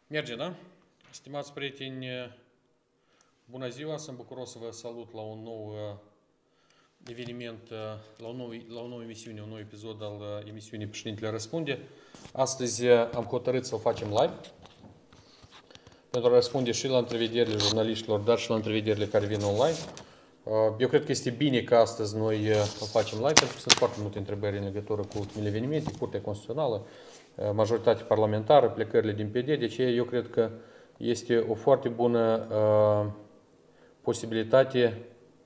Merge, da? Stimați prieteni, bună ziua! Sunt bucuros să vă salut la un nou eveniment, la o nouă emisiune, un nou episod al emisiunii Președintele Răspunde. Astăzi am hotărât să o facem live pentru a răspunde și la întrevederile jurnaliștilor, dar și la întrevederile care vin online. Eu cred că este bine că astăzi noi o facem live, pentru că sunt foarte multe întrebări în legătură cu ultimele evenimente, Curtea Constituțională, majoritatea parlamentară, plecările din PD, deci eu cred că este o foarte bună posibilitate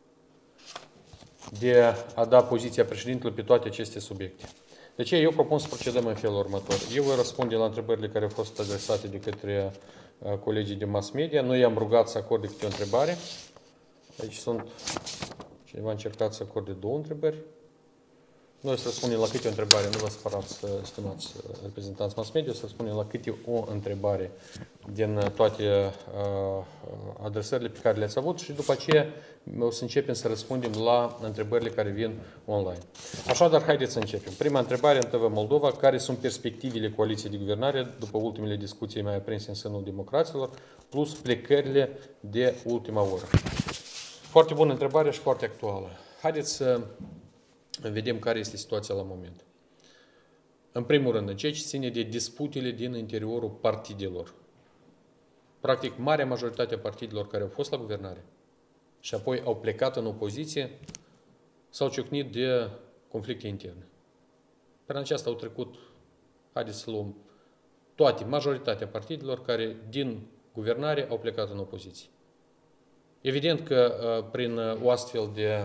de a da poziția președintelui pe toate aceste subiecte. De aceea eu propun să procedăm în felul următor. Eu voi răspunde la întrebările care au fost adresate de către colegii de mass media. Noi i-am rugat să acorde câte o întrebare. Aici sunt, cineva a încercat să acorde două întrebări. Noi să răspundem la câte o întrebare, nu vă spărați, stimați reprezentanți mass media, să răspundem la câte o întrebare din toate adresările pe care le-ați avut și după aceea o să începem să răspundem la întrebările care vin online. Așadar, haideți să începem. Prima întrebare în TV Moldova: care sunt perspectivele coaliției de guvernare după ultimele discuții mai aprinse în sânul democraților, plus plecările de ultima oră? Foarte bună întrebare și foarte actuală. Haideți să vedem care este situația la moment. În primul rând, în ceea ce ține de disputele din interiorul partidelor. Practic, marea majoritate a partidelor care au fost la guvernare și apoi au plecat în opoziție, s-au ciocnit de conflicte interne. Prin aceasta au trecut, haideți să luăm majoritatea partidelor care din guvernare au plecat în opoziție. Evident că prin o astfel de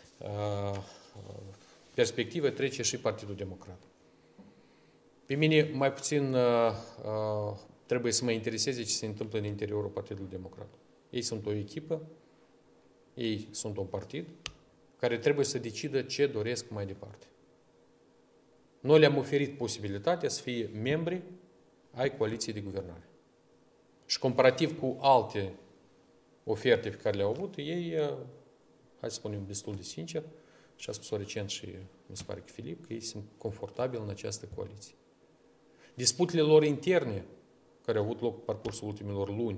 perspectivă trece și Partidul Democrat. Pe mine mai puțin trebuie să mă intereseze ce se întâmplă în interiorul Partidului Democrat. Ei sunt o echipă, ei sunt un partid care trebuie să decidă ce doresc mai departe. Noi le-am oferit posibilitatea să fie membri ai coaliției de guvernare. Și comparativ cu alte oferte pe care le-au avut, ei, hai să spunem destul de sincer, și a spus-o recent și mi se pare că Filip, că ei sunt confortabili în această coaliție. Disputele lor interne, care au avut loc pe parcursul ultimilor luni,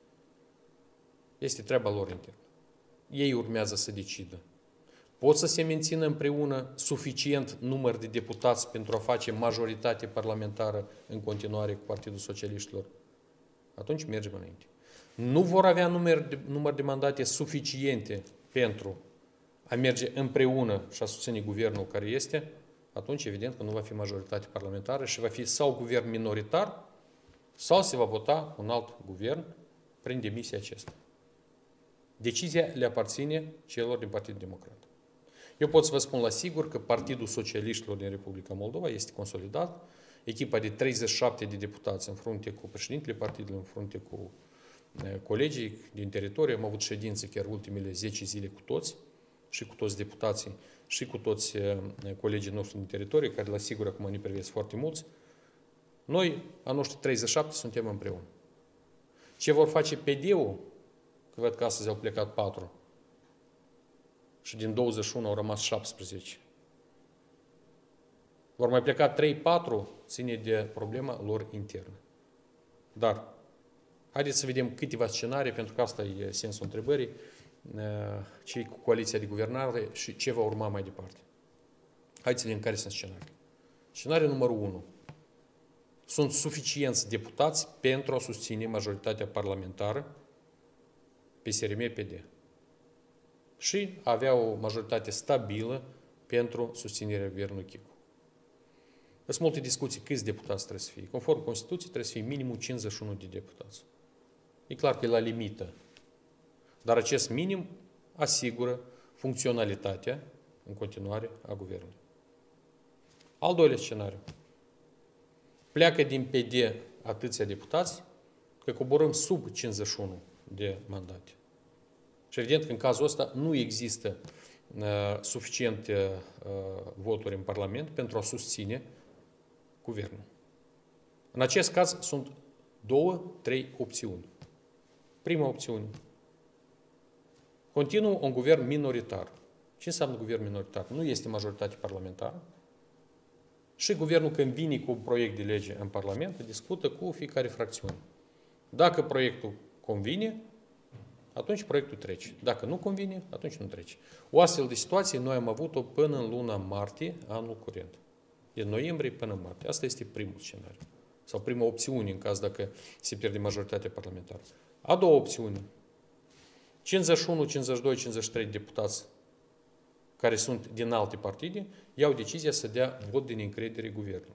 este treaba lor internă. Ei urmează să decidă. Pot să se mențină împreună suficient număr de deputați pentru a face majoritate parlamentară în continuare cu Partidul Socialiștilor? Atunci mergem înainte. Nu vor avea număr de mandate suficiente pentru a merge împreună și a susține guvernul care este, atunci evident că nu va fi majoritate parlamentară și va fi sau guvern minoritar, sau se va vota un alt guvern prin demisia acesta. Decizia le aparține celor din Partidul Democrat. Eu pot să vă spun la sigur că Partidul Socialiștilor din Republica Moldova este consolidat, echipa de 37 de deputați în frunte cu președintele partidului, în frunte cu colegii din teritoriu. Am avut ședințe chiar ultimele 10 zile cu toți, și cu toți deputații, și cu toți colegii noștri din teritoriu, care la sigur acum ne privesc foarte mulți. Noi, a noștri 37, suntem împreună. Ce vor face PD-ul? Că văd că astăzi au plecat 4 și din 21 au rămas 17. Vor mai pleca 3-4, ține de problema lor internă. Dar, haideți să vedem câteva scenarii, pentru că asta e sensul întrebării, cei cu coaliția de guvernare și ce va urma mai departe. Haideți să vedem care sunt scenarii. Scenariul numărul 1. Sunt suficienți deputați pentru a susține majoritatea parlamentară PSRM-PD și avea o majoritate stabilă pentru susținerea guvernului Chicu. Sunt multe discuții câți deputați trebuie să fie. Conform Constituției trebuie să fie minimum 51 de deputați. E clar că e la limită. Dar acest minim asigură funcționalitatea în continuare a guvernului. Al doilea scenariu. Pleacă din PD atâția deputați că coborâm sub 51 de mandate. Și evident că în cazul ăsta nu există suficiente voturi în Parlament pentru a susține guvernul. În acest caz sunt 2-3 opțiuni. Prima opțiune. Continuă un guvern minoritar. Ce înseamnă guvern minoritar? Nu este majoritate parlamentară. Și guvernul, când vine cu un proiect de lege în Parlament, discută cu fiecare fracțiune. Dacă proiectul convine, atunci proiectul trece. Dacă nu convine, atunci nu trece. O astfel de situație noi am avut-o până în luna martie anul curent. Din noiembrie până în martie. Asta este primul scenariu. Sau prima opțiune în caz dacă se pierde majoritatea parlamentară. A doua opțiune. 51, 52, 53 deputați care sunt din alte partide iau decizia să dea vot de neîncredere guvernului.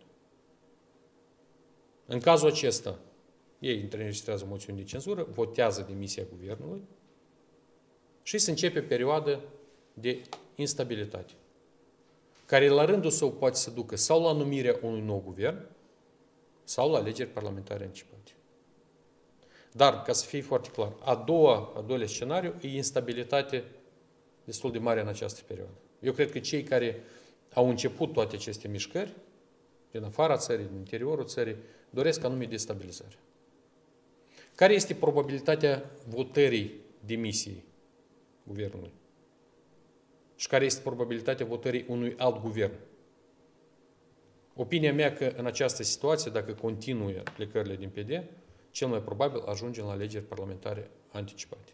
În cazul acesta, ei înregistrează moțiuni de cenzură, votează demisia guvernului și se începe perioada de instabilitate, care la rândul său poate să ducă sau la numirea unui nou guvern, sau la alegeri parlamentare anticipate. Dar, ca să fie foarte clar, a doilea scenariu e instabilitate destul de mare în această perioadă. Eu cred că cei care au început toate aceste mișcări, din afara țării, din interiorul țării, doresc anume destabilizare. Care este probabilitatea votării demisiei guvernului? Și care este probabilitatea votării unui alt guvern? Opinia mea că în această situație, dacă continuă plecările din PD, cel mai probabil ajungem la alegeri parlamentare anticipate.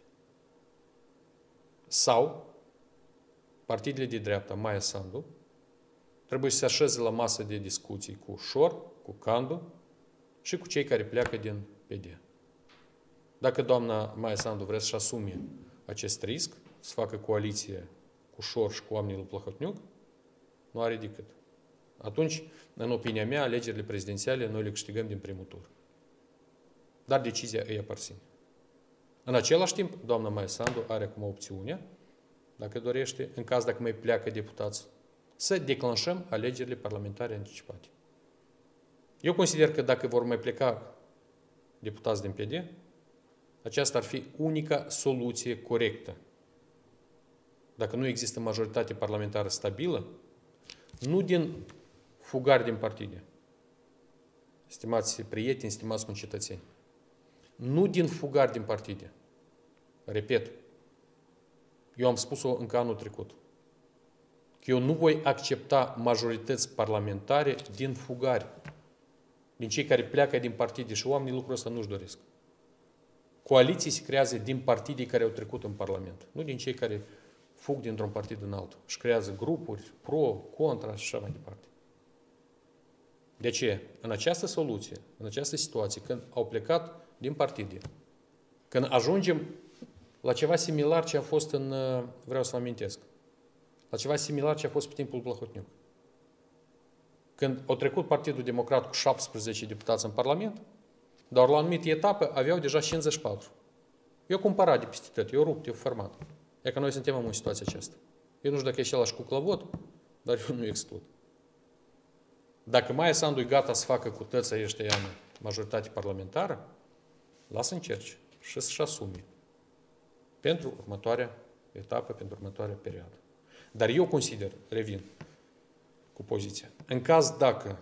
Sau partidele de dreapta, Maia Sandu, trebuie să se așeze la masă de discuții cu Șor, cu Candu și cu cei care pleacă din PD. Dacă doamna Maia Sandu vrea să-și asume acest risc, să facă coaliție cu Șor și cu oamenii lui Plăhotniuc, nu are decât. Atunci, în opinia mea, alegerile prezidențiale noi le câștigăm din primul tur. Dar decizia îi aparține. În același timp, doamna Maia Sandu are acum opțiunea, dacă dorește, în caz dacă mai pleacă deputați, să declanșăm alegerile parlamentare anticipate. Eu consider că dacă vor mai pleca deputați din PD, aceasta ar fi unica soluție corectă. Dacă nu există majoritate parlamentară stabilă, nu din fugari din partide, stimați prieteni, stimați concetățeni, nu din fugari din partide. Repet, eu am spus-o încă anul trecut, că eu nu voi accepta majorități parlamentare din fugari, din cei care pleacă din partide și oamenii lucrul ăsta nu-și doresc. Coaliții se creează din partidii care au trecut în Parlament, nu din cei care fug dintr-un partid în altul și creează grupuri, pro, contra și așa mai departe. De ce? În această soluție, în această situație, când au plecat din partide, când ajungem la ceva similar ce a fost vreau să vă amintesc, la ceva similar ce a fost pe timpul Plăhotniuc. Când au trecut Partidul Democrat cu 17 deputați în Parlament, dar la o anumită etapă aveau deja 54. Eu cumpărat de peste tot, eu rupt, eu format. E că noi suntem în situația aceasta. Eu nu știu dacă e același cu Clăvot, dar eu nu exclud. Dacă Maia Sandu e gata să facă cu tăța ăștia majoritate parlamentară, lasă încerci și să-și asume pentru următoarea etapă, pentru următoarea perioadă. Dar eu consider, revin cu poziția, în caz dacă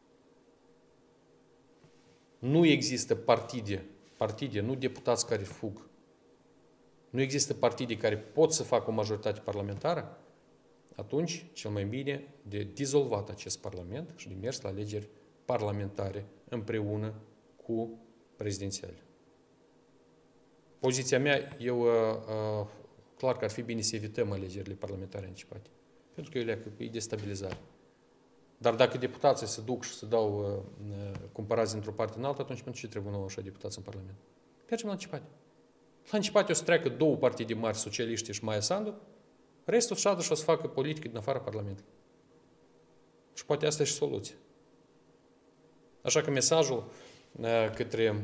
nu există partide, nu deputați care fug, nu există partide care pot să facă o majoritate parlamentară, atunci cel mai bine de dizolvat acest Parlament și de mers la alegeri parlamentare împreună cu prezidențiale. Poziția mea, eu clar că ar fi bine să evităm alegerile parlamentare anticipate. Pentru că eu e destabilizare. Dar dacă deputații se duc și se dau cumpărați dintr-o parte în alta, atunci pentru ce trebuie nouă așa deputați în Parlament? Mergem la anticipate. La anticipate o să treacă două partide mari, socialiști și Maia Sandu, restul șadă și o să facă politică din afara Parlamentului. Și poate asta e și soluția. Așa că mesajul către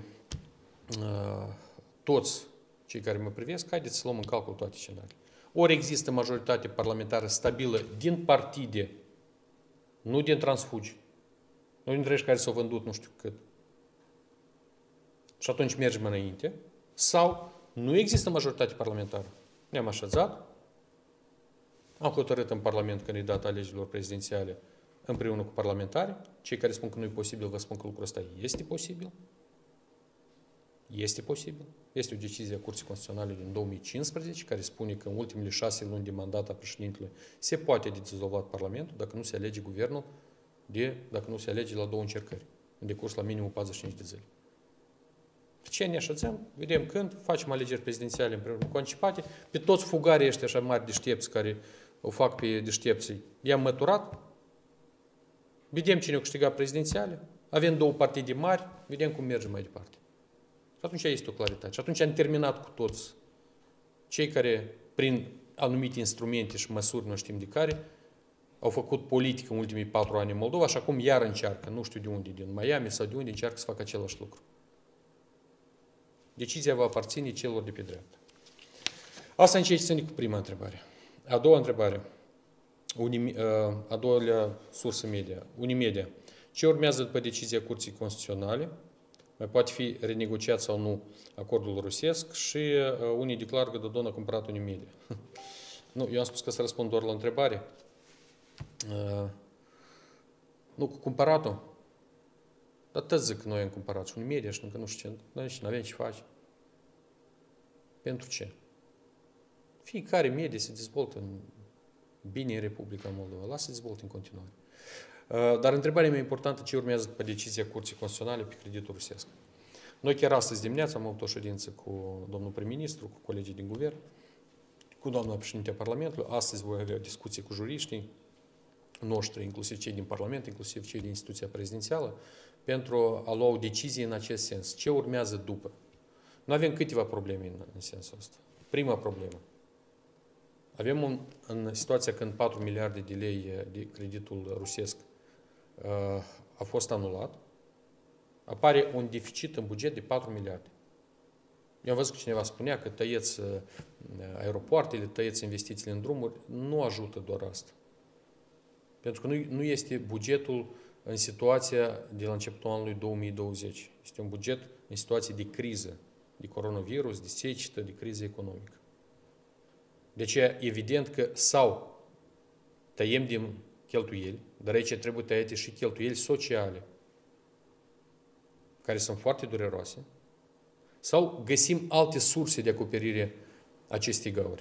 toți cei care mă privesc, haideți să luăm în calcul toate scenariile. Ori există majoritate parlamentară stabilă din partide, nu din transfugi, nu dintre ei care s-au vândut nu știu cât. Și atunci mergem înainte. Sau nu există majoritate parlamentară. Ne-am așezat, am hotărât în Parlament candidata alegerilor prezidențiale împreună cu parlamentari. Cei care spun că nu e posibil, vă spun că lucrul ăsta este posibil. Este posibil. Este o decizie a Curții Constituționale din 2015 care spune că în ultimele 6 luni de mandat a președintelui se poate dizolva Parlamentul dacă nu se alege guvernul, dacă nu se alege la 2 încercări, în decurs la minimum 45 de zile. Ce ne așezăm, vedem când, facem alegeri prezidențiale împreună cu anticipate, pe toți fugarii ăștia așa mari deștepți care o fac pe deștepții, i-am măturat, vedem cine o câștiga prezidențiale, avem două partide mari, vedem cum mergem mai departe. Și atunci este o claritate. Și atunci am terminat cu toți cei care, prin anumite instrumente și măsuri, nu știm de care, au făcut politică în ultimii 4 ani în Moldova și acum iar încearcă, nu știu de unde, din Miami sau de unde, încearcă să facă același lucru. Decizia va aparține celor de pe dreapta. Asta în ce ține cu prima întrebare. A doua întrebare, a doua sursă media, Unimedia. Ce urmează după decizia Curții Constituționale? Mai poate fi renegociat sau nu acordul rusesc și unii declară că Dodon a cumpărat Unimedia. Nu, eu am spus că să răspund doar la întrebare. Nu, cu cumpăratul. Dar tot zic că noi am cumpărat și Unimedia și încă nu știu ce. Noi nu avem ce face. Pentru ce? Fiecare medie se dezvoltă bine în Republica Moldova. Lasă să dezvolte în continuare. Dar întrebarea mea importantă, ce urmează după decizia Curții Constituționale pe creditul rusesc? Noi chiar astăzi dimineața am avut o ședință cu domnul prim-ministru, cu colegii din guvern, cu doamna președinte a Parlamentului. Astăzi voi avea o discuție cu juriștii noștri, inclusiv cei din Parlament, inclusiv cei din instituția prezidențială, pentru a lua o decizie în acest sens. Ce urmează după? Noi avem câteva probleme în sensul ăsta. Prima problemă. Avem în situația când 4 miliarde de lei de creditul rusesc a fost anulat, apare un deficit în buget de 4 miliarde. Eu am văzut că cineva spunea că tăieți aeropoartele, tăieți investițiile în drumuri. Nu ajută doar asta. Pentru că nu este bugetul în situația de la începutul anului 2020. Este un buget în situație de criză, de coronavirus, de secetă, de criză economică. De aceea, evident că sau tăiem din cheltuieli, dar aici trebuie tăiate și cheltuieli sociale, care sunt foarte dureroase, sau găsim alte surse de acoperire acestei gauri.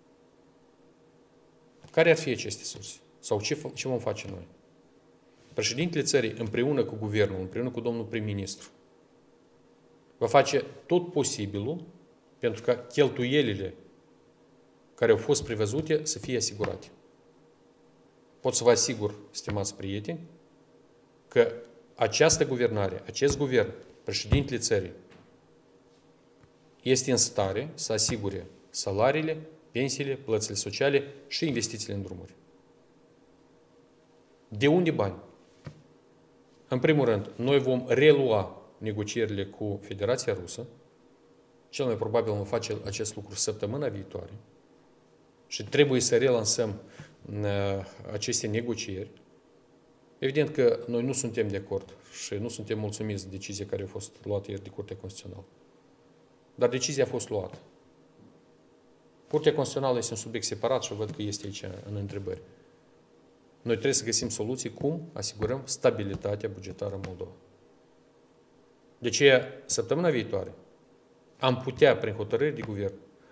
Care ar fi aceste surse? Sau ce vom face noi? Președintele țării, împreună cu guvernul, împreună cu domnul prim-ministru, va face tot posibilul pentru ca cheltuielile care au fost prevăzute să fie asigurate. Pot să vă asigur, stimați prieteni, că această guvernare, acest guvern, președintele țării, este în stare să asigure salariile, pensiile, plățile sociale și investițiile în drumuri. De unde bani? În primul rând, noi vom relua negocierile cu Federația Rusă. Cel mai probabil vom face acest lucru săptămâna viitoare. Și trebuie să relansăm aceste negocieri. Evident că noi nu suntem de acord și nu suntem mulțumiți de decizia care a fost luată ieri de Curtea Constituțională. Dar decizia a fost luată. Curtea Constituțională este un subiect separat și văd că este aici în întrebări. Noi trebuie să găsim soluții cum asigurăm stabilitatea bugetară în Moldova. De aceea, săptămâna viitoare, am putea, prin hotărâri de guvern,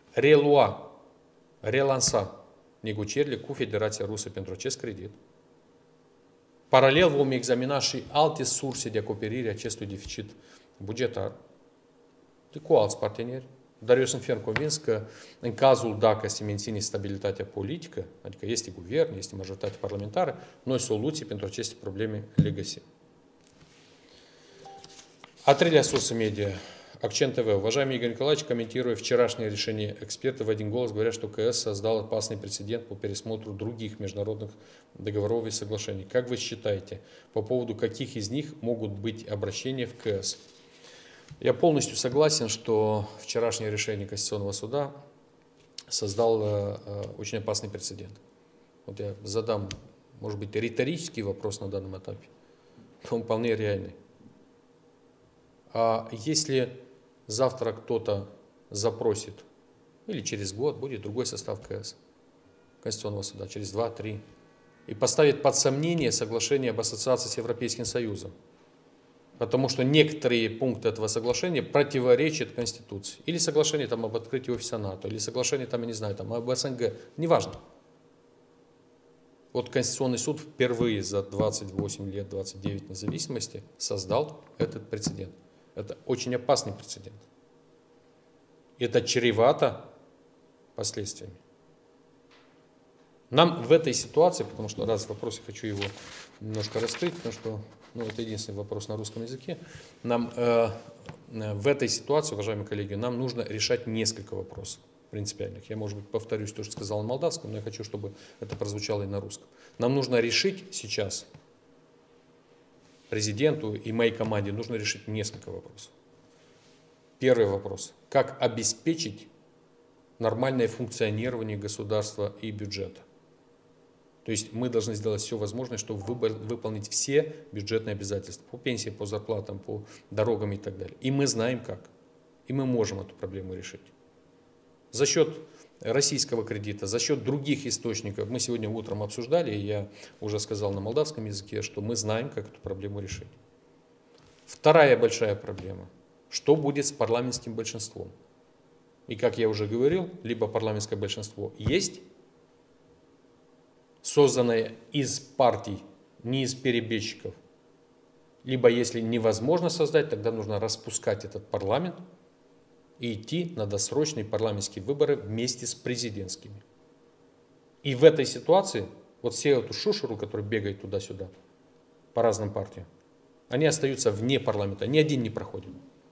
relansa negocierile cu Federația Rusă pentru acest credit. Paralel vom examina și alte surse de acoperire a acestui deficit bugetar cu alți parteneri. Dar eu sunt ferm convins că în cazul dacă se menține stabilitatea politică, adică este guvern, este majoritate parlamentară, noi soluții pentru aceste probleme le găsim. А третья соurce медиа, Акцент ТВ. Уважаемый Игорь Николаевич, комментируя вчерашнее решение экспертов, в один голос говорят, что КС создал опасный прецедент по пересмотру других международных договоров и соглашений. Как вы считаете, по поводу каких из них могут быть обращения в КС? Я полностью согласен, что вчерашнее решение Конституционного суда создало очень опасный прецедент. Вот я задам, может быть, риторический вопрос на данном этапе, но он вполне реальный. А если завтра кто-то запросит, или через год будет другой состав КС, Конституционного суда, через 2-3, и поставит под сомнение соглашение об ассоциации с Европейским Союзом, потому что некоторые пункты этого соглашения противоречат Конституции. Или соглашение там, об открытии офиса НАТО, или соглашение там, я не знаю, там, об СНГ, неважно. Вот Конституционный суд впервые за 28 лет, 29 независимости создал этот прецедент. Это очень опасный прецедент. Это чревато последствиями. Нам в этой ситуации, потому что раз вопрос, я хочу его немножко раскрыть, потому что это единственный вопрос на русском языке, нам в этой ситуации, уважаемые коллеги, нам нужно решать несколько вопросов принципиальных. Я, может быть, повторюсь то, что сказал на молдавском, но я хочу, чтобы это прозвучало и на русском. Нам нужно решить сейчас, президенту и моей команде, нужно решить несколько вопросов. Первый вопрос. Как обеспечить нормальное функционирование государства и бюджета? То есть мы должны сделать все возможное, чтобы выполнить все бюджетные обязательства по пенсии, по зарплатам, по дорогам и так далее. И мы знаем как. И мы можем эту проблему решить. За счет российского кредита, за счет других источников. Мы сегодня утром обсуждали, и я уже сказал на молдавском языке, что мы знаем, как эту проблему решить. Вторая большая проблема. Что будет с парламентским большинством? И как я уже говорил, либо парламентское большинство есть, созданное из партий, не из перебежчиков, либо если невозможно создать, тогда нужно распускать этот парламент и идти на досрочные парламентские выборы вместе с президентскими. И в этой ситуации вот все эту шушеру, которая бегает туда-сюда по разным партиям, они остаются вне парламента, ни один не проходит.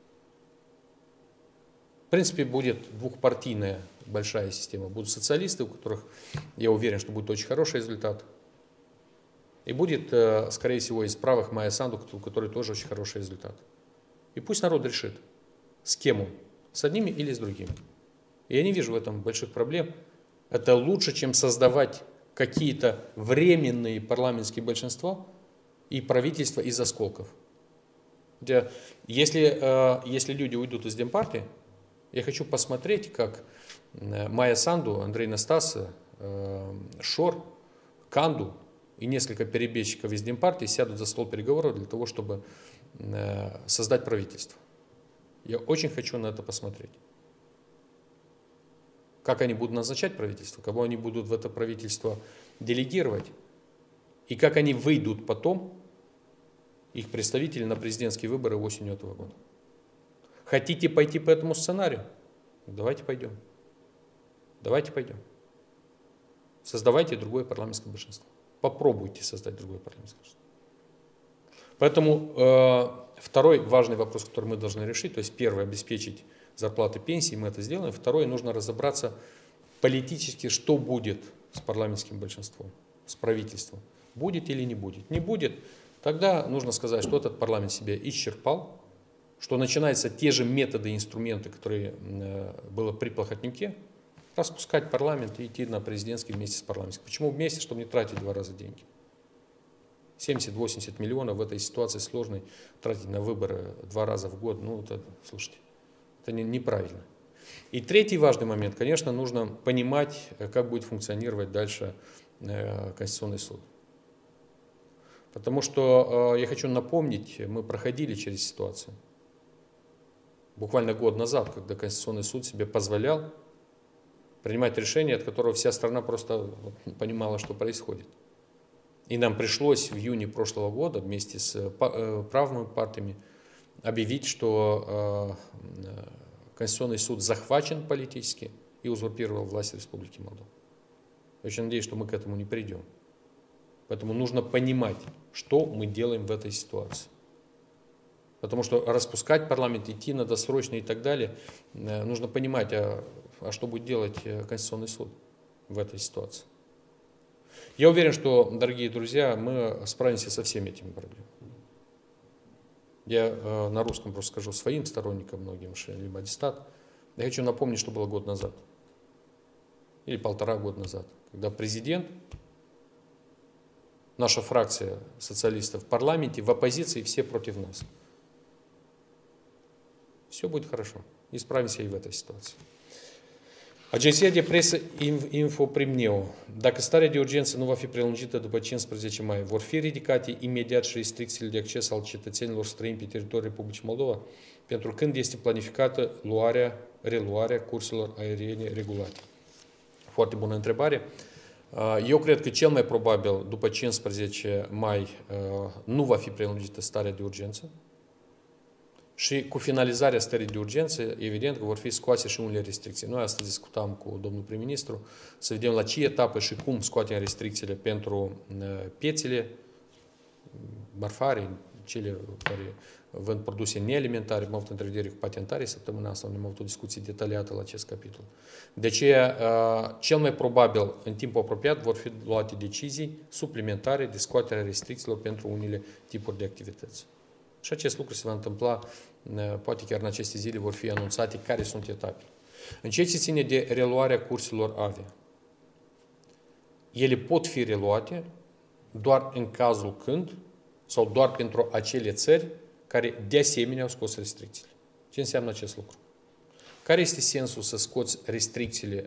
В принципе, будет двухпартийная большая система. Будут социалисты, у которых, я уверен, что будет очень хороший результат. И будет, скорее всего, из правых Майя Санду, у которой тоже очень хороший результат. И пусть народ решит, с кем он, с одними или с другими. И я не вижу в этом больших проблем. Это лучше, чем создавать какие-то временные парламентские большинства и правительства из осколков. Если люди уйдут из Демпартии, я хочу посмотреть, как Майя Санду, Андрей Настас, Шор, Канду и несколько перебежчиков из Демпартии сядут за стол переговоров для того, чтобы создать правительство. Я очень хочу на это посмотреть. Как они будут назначать правительство, кого они будут в это правительство делегировать, и как они выйдут потом, их представители, на президентские выборы осенью этого года. Хотите пойти по этому сценарию? Давайте пойдем. Давайте пойдем. Создавайте другое парламентское большинство. Попробуйте создать другое парламентское большинство. Поэтому второй важный вопрос, который мы должны решить, то есть первый, обеспечить зарплаты, пенсии, мы это сделаем. Второе, нужно разобраться политически, что будет с парламентским большинством, с правительством. Будет или не будет. Не будет, тогда нужно сказать, что этот парламент себя исчерпал, что начинаются те же методы и инструменты, которые было при Плохотнюке, распускать парламент и идти на президентский вместе с парламентским. Почему вместе? Чтобы не тратить 2 раза деньги. 70-80 миллионов в этой ситуации сложной тратить на выборы 2 раза в год, слушайте, это неправильно. И третий важный момент, конечно, нужно понимать, как будет функционировать дальше Конституционный суд. Потому что, я хочу напомнить, мы проходили через ситуацию. Буквально год назад, когда Конституционный суд себе позволял принимать решение, от которого вся страна просто понимала, что происходит. И нам пришлось в июне прошлого года вместе с правыми партиями объявить, что Конституционный суд захвачен политически и узурпировал власть Республики Молдова. Я очень надеюсь, что мы к этому не придем. Поэтому нужно понимать, что мы делаем в этой ситуации. Потому что распускать парламент, идти на досрочные и так далее, нужно понимать, а что будет делать Конституционный суд в этой ситуации. Я уверен, что, дорогие друзья, мы справимся со всеми этими проблемами. Я на русском просто скажу своим сторонникам, многим, либо аттестат. Я хочу напомнить, что было год назад, или 1,5 года назад, когда президент, наша фракция социалистов в парламенте, в оппозиции, все против нас. Все будет хорошо. И справимся и в этой ситуации. Agenția de presă Infoprimneo. Dacă starea de urgență nu va fi prelungită după 15 mai, vor fi ridicate imediat și restricțiile de acces al cetățenilor străini pe teritoriul Republicii Moldova, pentru când este planificată reluarea curselor aeriene regulate? Foarte bună întrebare. Eu cred că cel mai probabil după 15 mai nu va fi prelungită starea de urgență. Și cu finalizarea stării de urgență, evident că vor fi scoase și unele restricții. Noi astăzi discutam cu domnul prim-ministru să vedem la ce etapă și cum scoatem restricțiile pentru piețele marfare, cele care vând produse nealimentare. Am avut întrevedere cu patentarii săptămâna asta, unde am avut o discuție detaliată la acest capitol. De aceea, cel mai probabil, în timpul apropiat, vor fi luate decizii suplimentare de scoaterea restricțiilor pentru unele tipuri de activități. Și acest lucru se va întâmpla, poate chiar în aceste zile vor fi anunțate care sunt etapele. În ceea ce ține de reluarea curselor avia, ele pot fi reluate doar în cazul când, sau doar pentru acele țări care de asemenea au scos restricțiile. Ce înseamnă acest lucru? Care este sensul să scoți restricțiile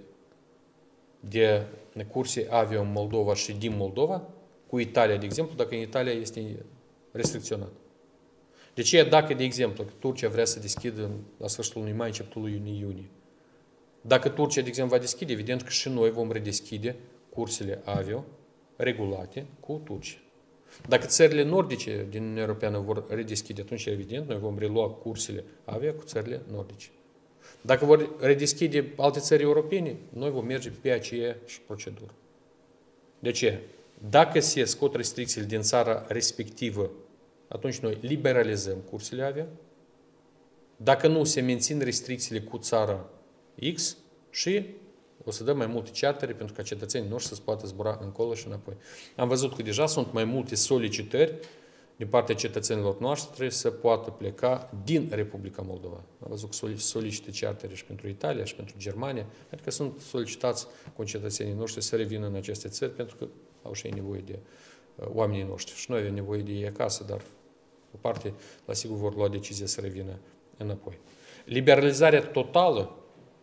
de curse avio în Moldova și din Moldova cu Italia, de exemplu, dacă în Italia este restricționat? De ce dacă, de exemplu, Turcia vrea să deschidă la sfârșitul lunii mai, începutul lunii iunie, dacă Turcia, de exemplu, va deschide, evident că și noi vom redeschide cursele avio regulate cu Turcia. Dacă țările nordice din Uniunea Europeană vor redeschide, atunci, evident, noi vom relua cursele avia cu țările nordice. Dacă vor redeschide alte țări europene, noi vom merge pe aceeași procedură. De ce? Dacă se scot restricțiile din țara respectivă, atunci noi liberalizăm cursele avia. Dacă nu, se mențin restricțiile cu țara X și o să dăm mai multe chartere pentru ca cetățenii noștri să poată zbura încolo și înapoi. Am văzut că deja sunt mai multe solicitări din partea cetățenilor noștri să poată pleca din Republica Moldova. Am văzut că solicită chartere și pentru Italia și pentru Germania, adică sunt solicitați concetățenii noștri să revină în aceste țări pentru că au și ei nevoie de oamenii noștri. Și noi avem nevoie de ei acasă, dar o parte, la sigur, vor lua decizia să revină înapoi. Liberalizarea totală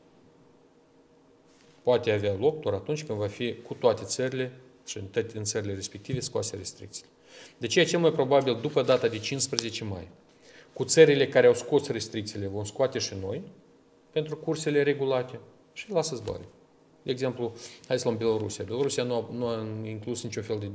poate avea loc doar atunci când va fi cu toate țările și în țările respective scoase restricțiile. De aceea, cel mai probabil, după data de 15 mai, cu țările care au scos restricțiile, vom scoate și noi pentru cursele regulate și lasă zboare. De exemplu, hai să luăm Belarusia. Belarusia nu a inclus niciun fel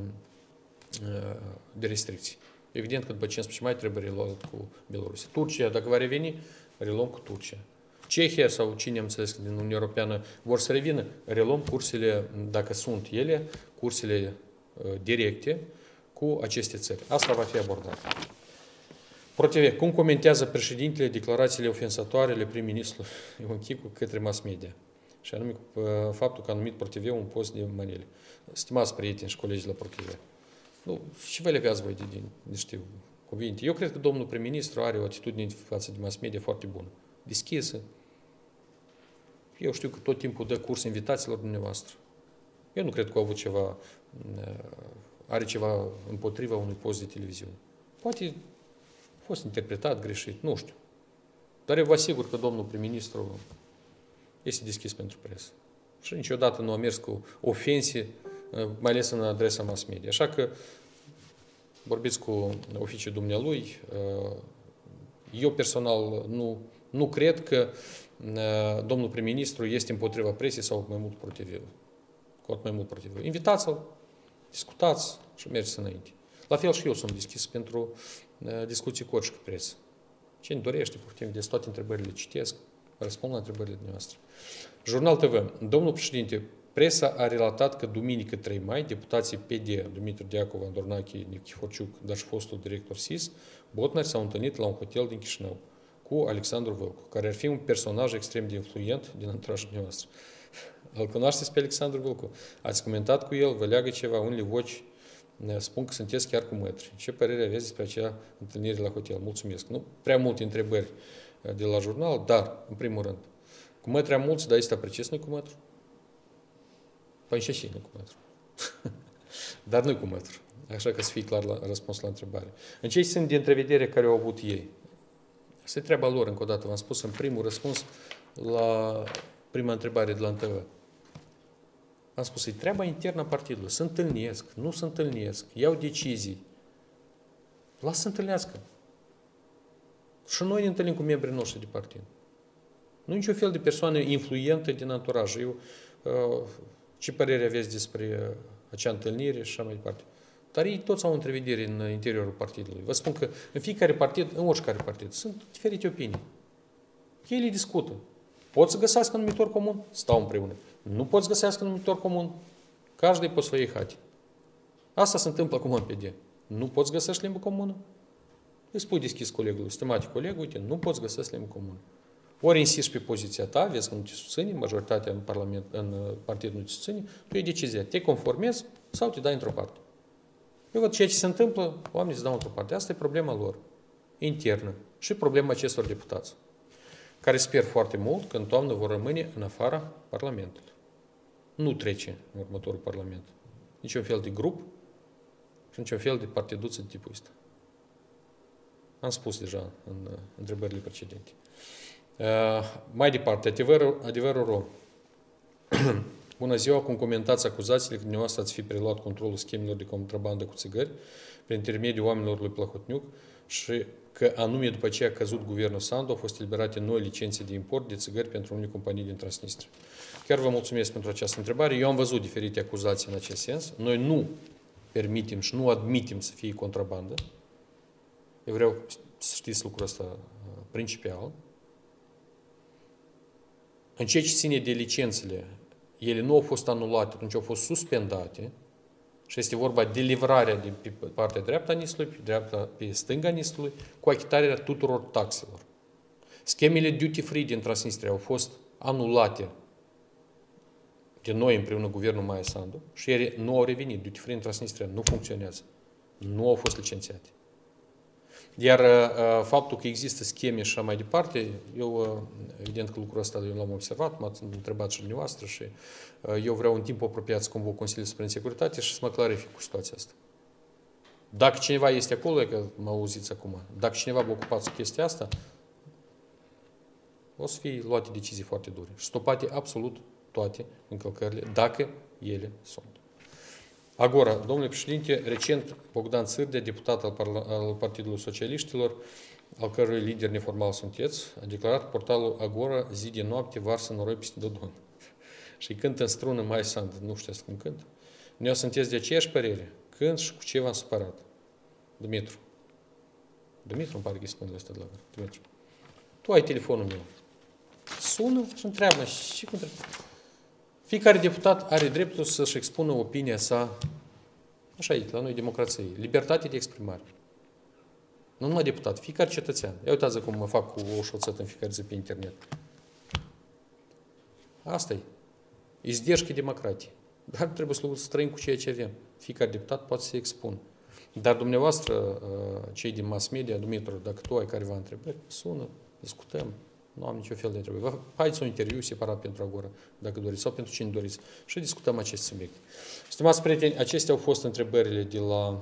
de restricții. Evident că după 15 mai trebuie reluat cu Belarusia. Turcia, dacă va reveni, reluăm cu Turcia. Cehia sau cine am înțeles din Uniunea Europeană vor să revină, reluăm cursele, dacă sunt ele, cursele directe cu aceste țări. Asta va fi abordat. ProTV. Cum comentează președintele declarațiile ofensatoare ale prim-ministrului Ion Chicu către mass media? Și anume faptul că a numit ProTV un post de manele. Stimați prieteni și colegi la ProTV. Nu, și vă legați voi de niște cuvinte. Eu cred că domnul prim-ministru are o atitudine față de mass media foarte bună. Deschisă. Eu știu că tot timpul dă curs invitațiilor dumneavoastră. Eu nu cred că are ceva împotriva unui post de televiziune. Poate a fost interpretat greșit, nu știu. Dar eu vă asigur că domnul prim-ministru este deschis pentru presă. Și niciodată nu a mers cu ofense, mai ales în adresa mass media. Așa că vorbiți cu oficiul dumnealui. Eu personal nu cred că domnul prim-ministru este împotriva presei sau mai mult ProTV. Cu mai mult ProTV. Invitați-l, discutați și mergeți înainte. La fel și eu sunt deschis pentru discuții cu orice presă. Cine dorește, putem de toate întrebările citesc, răspund la întrebările dumneavoastră. Jurnal TV. Domnul președinte, presa a relatat că duminică 3 mai, deputații PD, Dumitru Deacov, Andornache, Nichiforciuc, dar și fostul director SIS, Botnar s-au întâlnit la un hotel din Chișinău cu Alexandru Vâlcu, care ar fi un personaj extrem de influent din anturajul dumneavoastră. Îl cunoașteți pe Alexandru Vâlcu? Ați comentat cu el, vă leagă ceva, unele voci spun că sunteți chiar cu mătri. Ce părere aveți despre acea întâlnire la hotel? Mulțumesc. Nu prea multe întrebări de la jurnal, dar, în primul rând, cu mătri am mulți, dar este apreciez, nu cu mătru? Păi și nu cu mătru. Dar nu cu mătru. Așa că să fie clar răspuns la întrebare. În ce sunt de întrevedere care au avut ei? Asta e treaba lor, încă o dată. V-am spus în primul răspuns la prima întrebare de la NTV. Am spus, e treaba internă a partidului. Se întâlnesc, nu se întâlnesc, iau decizii. Lasă să întâlnească. Și noi ne întâlnim cu membrii noștri de partid. Nu nicio fel de persoană influentă din anturaj. Ce părere aveți despre acea întâlnire și așa mai departe? Dar ei toți au întrevedere în interiorul partidului. Vă spun că în fiecare partid, în oricare partid, sunt diferite opinii. Ei le discută. Pot să găsească un numitor comun? Stau împreună. Nu pot să găsească un numitor comun? Каждый по своей хате. Asta se întâmplă cu MPD. Nu poți găsești limbă comună? Îi spui deschis colegului, stimați coleg, uite, nu poți găsești limbă comună. Ori insisti pe poziția ta, vezi că nu te susține, majoritatea în, în partid nu te susține, tu iei decizia, te conformezi sau te dai într-o parte. Eu văd ceea ce se întâmplă, oamenii se dau într-o parte. Asta e problema lor, internă, și problema acestor deputați, care sper foarte mult că în toamnă vor rămâne în afara Parlamentului. Nu trece în următorul Parlament. Niciun fel de grup și niciun fel de partiduță de tipul ăsta. Am spus deja în întrebările precedente. Mai departe, adevărul rău. Bună ziua, cum comentați acuzațiile că dumneavoastră ați fi preluat controlul schemelor de contrabandă cu țigări prin intermediul oamenilor lui Plahotniuc și că anume după ce a căzut guvernul Sandu au fost eliberate noi licențe de import de țigări pentru unele companii din Transnistria. Chiar vă mulțumesc pentru această întrebare. Eu am văzut diferite acuzații în acest sens. Noi nu permitem și nu admitem să fie contrabandă. Eu vreau să știți lucrul ăsta principial. În ceea ce ține de licențele, ele nu au fost anulate, atunci au fost suspendate și este vorba de livrarea de pe partea dreaptă a Nistului, pe stânga Nistului, cu achitarea tuturor taxelor. Schemele duty-free din Transnistria au fost anulate de noi împreună cu guvernul Maia Sandu și ele nu au revenit. Duty-free în Transnistria nu funcționează. Nu au fost licențiate. Iar faptul că există scheme și așa mai departe, eu, evident că lucrul ăsta eu l-am observat, m-ați întrebat și dumneavoastră și eu vreau în timp apropiat să convoc Consiliul Suprem de Securitate și să mă clarific cu situația asta. Dacă cineva este acolo, că mă auziți acum, dacă cineva vă ocupați cu chestia asta, o să fie luate decizii foarte dure și stopate absolut toate încălcările, dacă ele sunt. Agora, domnule președinte, recent Bogdan Țârdea, deputat al Partidului Socialiștilor, al cărui lider neformal sunteți, a declarat că portalul Agora zi de noapte varsă noroi peste Dodon. Și cântă în strună Mai Sand, nu știți cum cântă. Noi sunteți de aceeași părere? Când și cu ce v-am supărat? Dumitru. Dumitru îmi pare că e spune ăsta de la gură. Dumitru. Tu ai telefonul meu. Sună și întreabă și cum trebuie. Fiecare deputat are dreptul să-și expună opinia sa, așa e, la noi democrație, libertate de exprimare. Nu numai deputat, fiecare cetățean. Ia uitați cum mă fac cu o șoțătă în fiecare zi pe internet. Asta e. Izdержки democratie. Dar trebuie să trăim cu ceea ce avem. Fiecare deputat poate să se expună. Dar dumneavoastră, cei din mass media, Dumitru, dacă tu ai careva întrebări, sună, discutăm. Nu am niciun fel de întrebări. Haideți un interviu separat pentru Agora, dacă doriți, sau pentru cine doriți, și discutăm acest subiect. Stimați prieteni, acestea au fost întrebările de la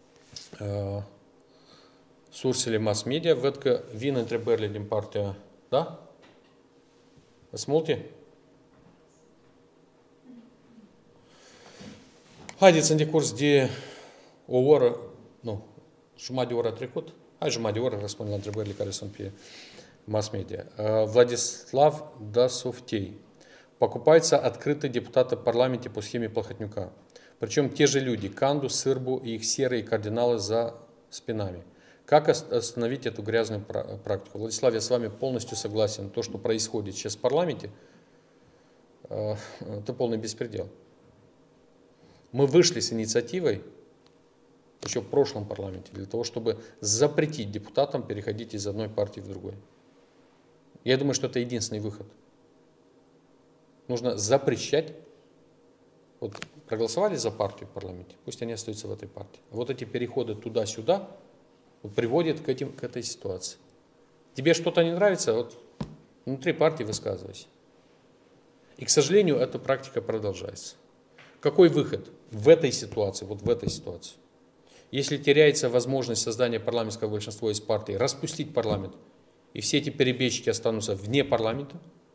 sursele mass media. Văd că vin întrebările din partea... Da? Sunt multe? Haideți în decurs de o oră, nu, jumătate de oră a trecut. Hai jumătate de oră răspund la întrebările care sunt pe масс-медиа. Владислав Дасовтей. Покупается открытый депутата в парламенте по схеме Плохотнюка. Причем те же люди, Канду, Сырбу и их серые кардиналы за спинами. Как остановить эту грязную практику? Владислав, я с вами полностью согласен. То, что происходит сейчас в парламенте, это полный беспредел. Мы вышли с инициативой еще в прошлом парламенте для того, чтобы запретить депутатам переходить из одной партии в другую. Я думаю, что это единственный выход. Нужно запрещать. Вот проголосовали за партию в парламенте, пусть они остаются в этой партии. Вот эти переходы туда-сюда вот, приводят к этой ситуации. Тебе что-то не нравится, вот внутри партии высказывайся. И, к сожалению, эта практика продолжается. Какой выход в этой ситуации, вот в этой ситуации? Если теряется возможность создания парламентского большинства из партий, распустить парламент, и все эти перебежчики останутся вне парламента,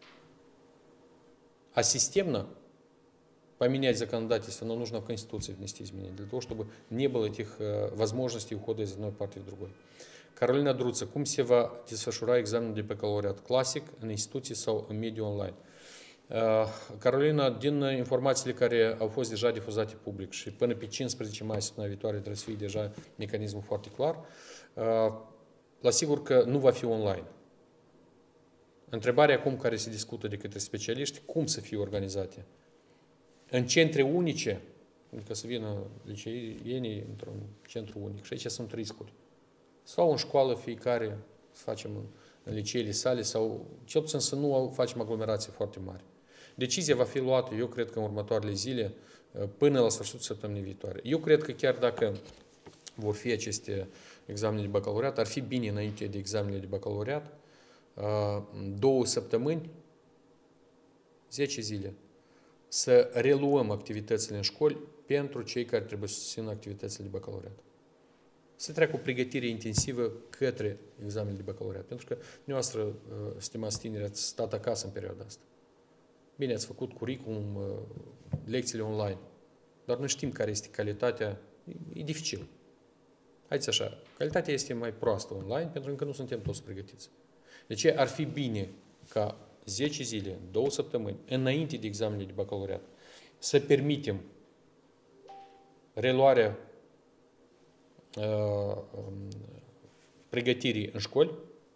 а системно поменять законодательство, но нужно в Конституцию внести изменения, для того, чтобы не было этих возможностей ухода из одной партии в другой. Carolina Druță, cum se va desfășura examenul de baccalaureat clasic în instituții sau în mediul online? Carolina, din informațiile care au fost deja difuzate public și până pe 15 mai săptămâna viitoare trebuie să fie deja mecanismul foarte clar, la sigur că nu va fi online. Întrebarea acum care se discută de către specialiști, cum să fie organizate? În centre unice, adică să vină liceienii într-un centru unic și aici sunt riscuri. Sau în școală fiecare, să facem în liceele sale, sau cel puțin să nu facem aglomerații foarte mari. Decizia va fi luată, eu cred că în următoarele zile, până la sfârșitul săptămânii viitoare. Eu cred că chiar dacă vor fi aceste examene de bacalaureat, ar fi bine înainte de examenele de bacalaureat, 2 săptămâni, 10 zile, să reluăm activitățile în școli pentru cei care trebuie să susțină activitățile de bacalaureat. Să treacă o pregătire intensivă către examenele de bacalaureat. Pentru că dumneavoastră, stimați tineri, ați stat acasă în perioada asta. Bine, ați făcut curriculum, lecțiile online, dar nu știm care este calitatea, e dificil. Haideți așa, calitatea este mai proastă online pentru că încă nu suntem toți pregătiți. Deci ar fi bine ca 10 zile, 2 săptămâni, înainte de examenele de bacalaureat, să permitem reluarea pregătirii în școli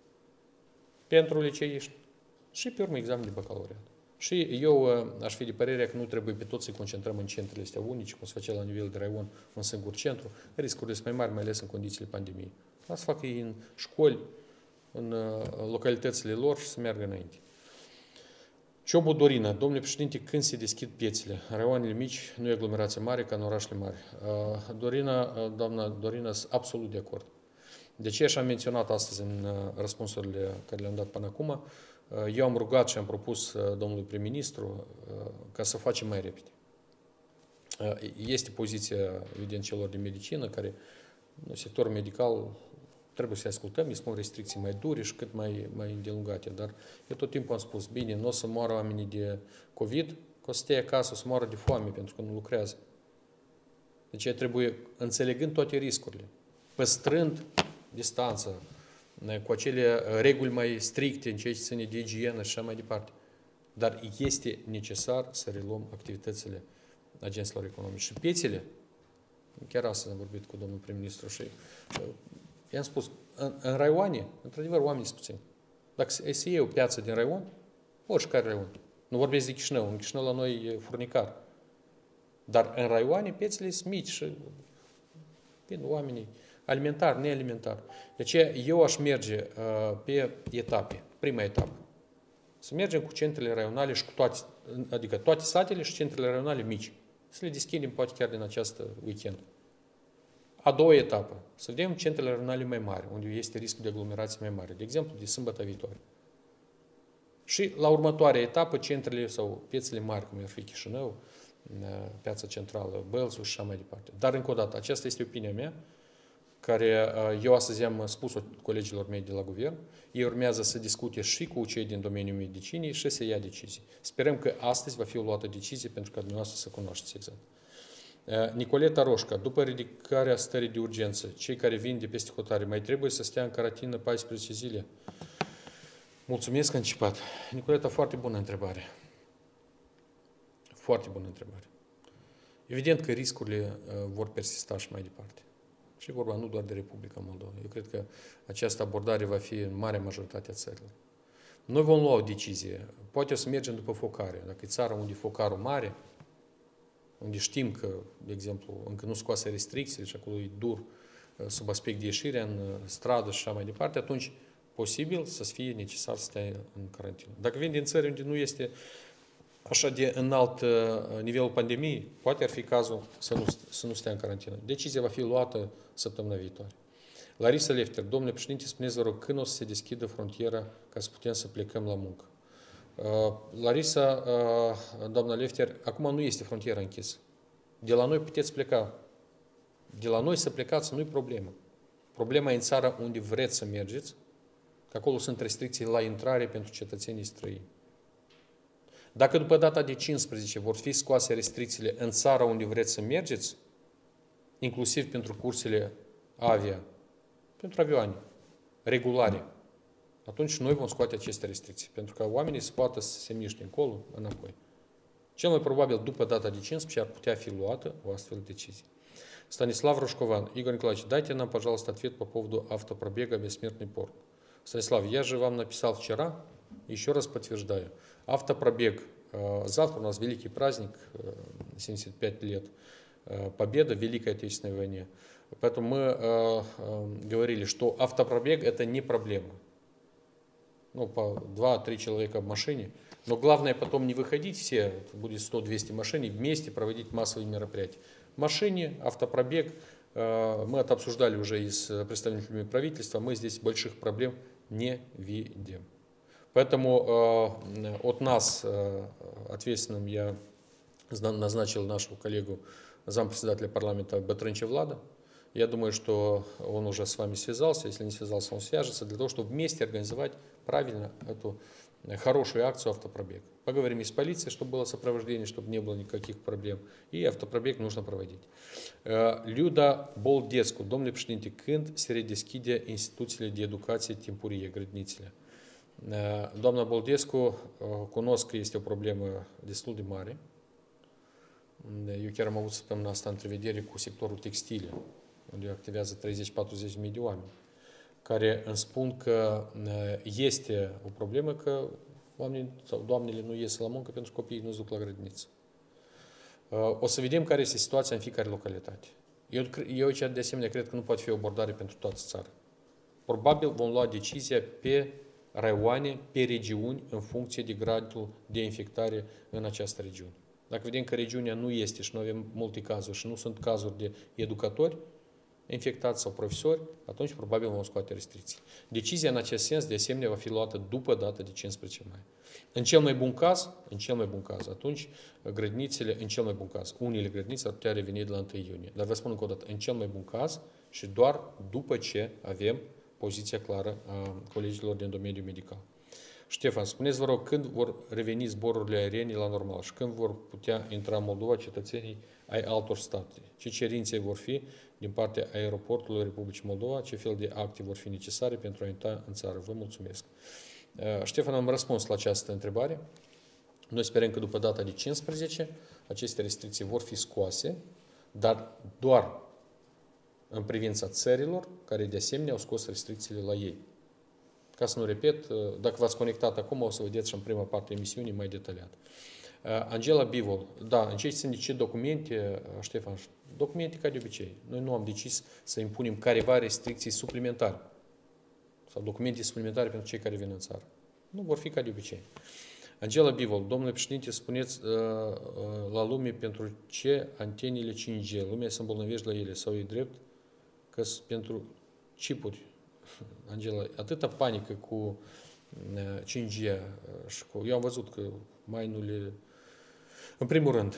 pentru liceiști și pe urmă examen de bacalaureat. Și eu aș fi de părere că nu trebuie pe toți să concentrăm în centrele astea unice, cum se face la nivel de raion, un singur centru. Riscurile sunt mai mari, mai ales în condițiile pandemiei. Să facă ei în școli, în localitățile lor și să meargă înainte. Ciobu Dorina, domnule președinte, când se deschid piețele? În raioanele mici nu e aglomerație mare ca în orașele mari. Dorina, doamna Dorina, sunt absolut de acord. De ce așa am menționat astăzi în răspunsurile care le-am dat până acum? Eu am rugat și am propus domnului prim-ministru ca să facem mai repede. Este poziția, evident, celor de medicină, care în sectorul medical trebuie să ascultăm, îi spun restricții mai dure și cât mai îndelungate. Dar eu tot timpul am spus, bine, nu o să moară oamenii de COVID, că o să stea acasă, o să moară de foame pentru că nu lucrează. Deci trebuie, înțelegând toate riscurile, păstrând distanța, cu acele reguli mai stricte în ceea ce ține de igienă și așa mai departe. Dar este necesar să reluăm activitățile agenților economice. Și piețele, chiar astăzi am vorbit cu domnul prim-ministru și i-am spus, în raioane, într-adevăr, oamenii sunt puțini. Dacă se iei o piață din raion, oricare raion, nu vorbesc de Chișinău, în Chișinău la noi e furnicar. Dar în raioane, piețele sunt mici și vin oamenii alimentar, nealimentar. De aceea eu aș merge pe etape, prima etapă. Să mergem cu centrele raionale și cu toate, adică toate satele și centrele raionale mici. Să le deschidem poate chiar din această weekend. A doua etapă, să vedem centrele raionale mai mari, unde este riscul de aglomerație mai mare, de exemplu, de sâmbătă viitoare. Și la următoarea etapă, centrele sau piețele mari, cum ar fi Chișinău, Piața Centrală, Bălțul și așa mai departe. Dar, încă o dată, aceasta este opinia mea, care eu astăzi am spus-o colegilor mei de la guvern. Ei urmează să discute și cu cei din domeniul medicinii și să ia decizii. Sperăm că astăzi va fi luată decizie pentru că dumneavoastră să cunoașteți exact. Nicoleta Roșca, după ridicarea stării de urgență, cei care vin de peste hotare mai trebuie să stea în carantină 14 zile? Mulțumesc anticipat. Nicoleta, foarte bună întrebare. Foarte bună întrebare. Evident că riscurile vor persista și mai departe. Și vorba nu doar de Republica Moldova. Eu cred că această abordare va fi în marea majoritate a țărilor. Noi vom lua o decizie. Poate o să mergem după focare. Dacă e țara unde e focarul mare, unde știm că, de exemplu, încă nu scoase restricțiile și acolo e dur sub aspect de ieșire în stradă și așa mai departe, atunci posibil să fie necesar să stea în carantină. Dacă vin din țări unde nu este așa de înalt nivelul pandemiei, poate ar fi cazul să nu stea în carantină. Decizia va fi luată săptămâna viitoare. Larisa Lefter, domnule președinte, spuneți, vă rog, când o să se deschidă frontiera ca să putem să plecăm la muncă? Larisa, doamna Lefter, acum nu este frontiera închisă. De la noi puteți pleca. De la noi să plecați nu e problemă. Problema e în țara unde vreți să mergeți, că acolo sunt restricții la intrare pentru cetățenii străini. Dacă după data de 15 vor fi scoase restricțiile în țara unde vreți să mergeți, inclusiv pentru cursele avia, pentru avioane regulare, atunci noi vom scoate aceste restricții, pentru ca oamenii să poată să se miște încolo, înapoi. Cel mai probabil, după data de 15, ar putea fi luată o astfel de decizie. Станислав Рожкован. Игорь Николаевич, дайте нам, пожалуйста, ответ по поводу автопробега «Бессмертный полк». Станислав, я же вам написал вчера, еще раз подтверждаю. Автопробег. Завтра у нас великий праздник, 75 лет Победы в Великой Отечественной войне. Поэтому мы говорили, что автопробег это не проблема. Ну, по 2-3 человека в машине. Но главное потом не выходить все, будет 100-200 машин, и вместе проводить массовые мероприятия. В машине, автопробег, мы это обсуждали уже и с представителями правительства, мы здесь больших проблем не видим. Поэтому от нас, ответственным, я назначил нашего коллегу, зампредседателя парламента Батрынча Влада. Я думаю, что он уже с вами связался, если не связался, он свяжется, для того, чтобы вместе организовать правильно эту хорошую акцию автопробег. Поговорим и с полицией, чтобы было сопровождение, чтобы не было никаких проблем. И автопробег нужно проводить. Люда Болдеску, domnule președinte, când se redeschide instituțiile de educație timpurie, grădinițele? Doamna Boldescu, cunosc că este o problemă destul de mare. Eu chiar am avut săptămâna asta întrevedere cu sectorul textile, unde activează 30-40 mii de oameni, care îmi spun că este o problemă că oamenii sau doamnele nu ies la muncă pentru că copiii nu se duc la grădiniță. O să vedem care este situația în fiecare localitate. Eu de asemenea cred că nu poate fi o abordare pentru toată țara. Probabil vom lua decizia pe raioane, pe regiuni, în funcție de gradul de infectare în această regiune. Dacă vedem că regiunea nu este și nu avem multe cazuri și nu sunt cazuri de educatori infectați sau profesori, atunci probabil vom scoate restricții. Decizia în acest sens, de asemenea, va fi luată după data de 15 mai. În cel mai bun caz, atunci grădinițele, în cel mai bun caz, unele grădinițe ar putea reveni de la 1 iunie. Dar vă spun încă o dată, în cel mai bun caz și doar după ce avem poziția clară a colegilor din domeniul medical. Ștefan, spuneți, vă rog, când vor reveni zborurile aeriene la normal și când vor putea intra în Moldova cetățenii ai altor state? Ce cerințe vor fi din partea aeroportului Republicii Moldova? Ce fel de acte vor fi necesare pentru a intra în țară? Vă mulțumesc. Ștefan, am răspuns la această întrebare. Noi sperăm că după data de 15 aceste restricții vor fi scoase, dar doar în privința țărilor care de asemenea au scos restricțiile la ei. Ca să nu repet, dacă v-ați conectat acum, o să vedeți și în prima parte a emisiunii mai detaliat. Angela Bivol, da, în ce țin de ce documente, Ștefan, documente ca de obicei. Noi nu am decis să impunem careva restricții suplimentare sau documente suplimentare pentru cei care vin în țară. Nu vor fi ca de obicei. Angela Bivol, domnule președinte, spuneți la lume pentru ce antenele 5G, lumea se îmbolnăvește la ele sau e drept că pentru chipuri. Angela, atâta panică cu 5G și cu... Eu am văzut că mai nu le... În primul rând,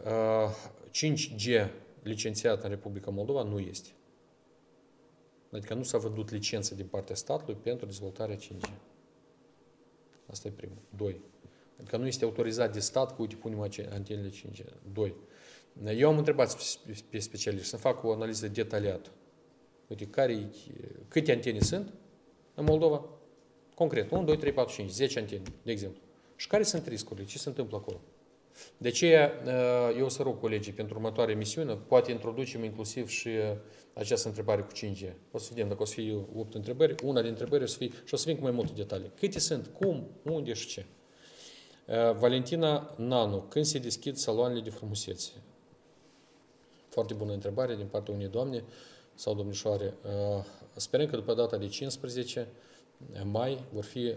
5G licențiat în Republica Moldova nu este. Adică nu s-a văzut licență din partea statului pentru dezvoltarea 5G. Asta e primul. 2. Adică nu este autorizat de stat că, uite, punem antenele 5G. 2. Eu am întrebat pe specialiști să fac o analiză detaliată. Uite, câte antene sunt în Moldova? Concret, 1, 2, 3, 4, 5, 10 antene, de exemplu. Și care sunt riscurile? Ce se întâmplă acolo? De aceea, eu o să rog colegii pentru următoarea emisiune, poate introducem inclusiv și această întrebare cu 5G. O să vedem dacă o să fie 8 întrebări. Una din întrebări o să fie, și o să vin cu mai multe detalii. Câte sunt, cum, unde și ce? Valentina Nanu, când se deschid saloanele de frumusețe? Foarte bună întrebare din partea unei doamne sau domnișoare. Sperăm că după data de 15 mai vor fi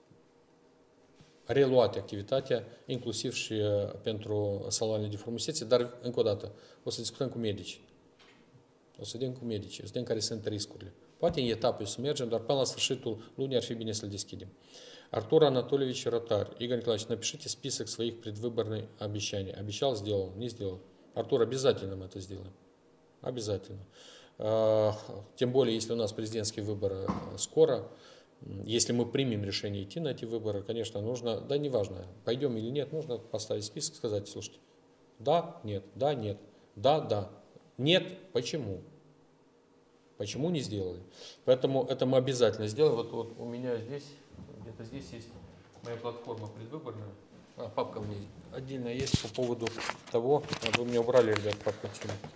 reluate activitatea, inclusiv și pentru saloanele de frumusețe, dar, încă o dată, o să discutăm cu medici. O să vedem cu medici, o să vedem care sunt riscurile. Poate în etape o să mergem, dar până la sfârșitul lunii ar fi bine să-l deschidem. Артур Анатольевич Ротарь. Игорь Николаевич, напишите список своих предвыборных обещаний. Обещал, сделал, не сделал. Артур, обязательно мы это сделаем. Обязательно. Тем более, если у нас президентские выборы скоро, если мы примем решение идти на эти выборы, конечно, нужно, да неважно, пойдем или нет, нужно поставить список, сказать, слушайте, да, нет, да, нет, да, да, нет, почему? Почему не сделали? Поэтому это мы обязательно сделаем. Вот у меня здесь, где-то здесь есть моя платформа предвыборная. Папка у меня отдельно есть по поводу того, вы мне убрали, ребят, папку.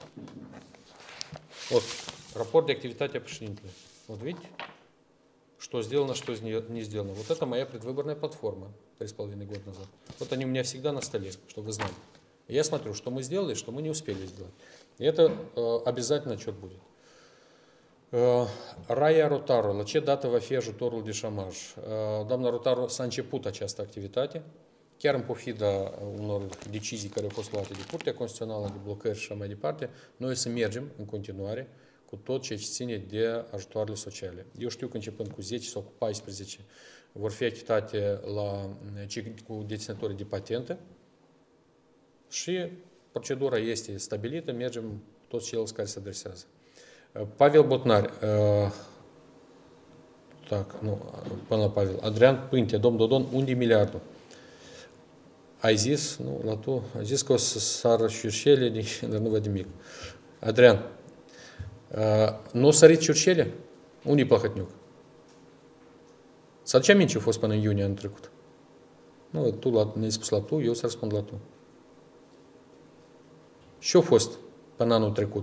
Вот, рапорт de activitate președintelui. Вот видите, что сделано, что не сделано. Вот это моя предвыборная платформа 3,5 года назад. Вот они у меня всегда на столе, чтобы вы знали. Я смотрю, что мы сделали, что мы не uspели сделать. И это обязательно отчет будет. Raya Rotaru, la ce dată va fi ajutorul de șomaj? Doamna Rotaru, s-a început această activitate, chiar în pofida unor decizii care au fost luate de Curtea Constituțională, de blocări și așa mai departe, noi să mergem în continuare cu tot ce ține de ajutoarele sociale. Eu știu că începând cu 10 sau cu 14 vor fi achitate la cei cu deținătorii de patente și procedura este stabilită, mergem toți ceilalți care se adresează. Pavel Botnar, până la Pavel, Adrian Pânte, domn Dodon, unde e miliardul? Ai zis, nu, la tu, ai zis că o să sară șurșele, dar nu văd nimic. Adrian, nu o sărit șurșele? Unde e Plahătniuc? Să aduce aminte ce a fost până în iunie anul trecut. Nu, tu ne-ai spus la tu, eu să răspund la tu. Ce a fost până anul trecut?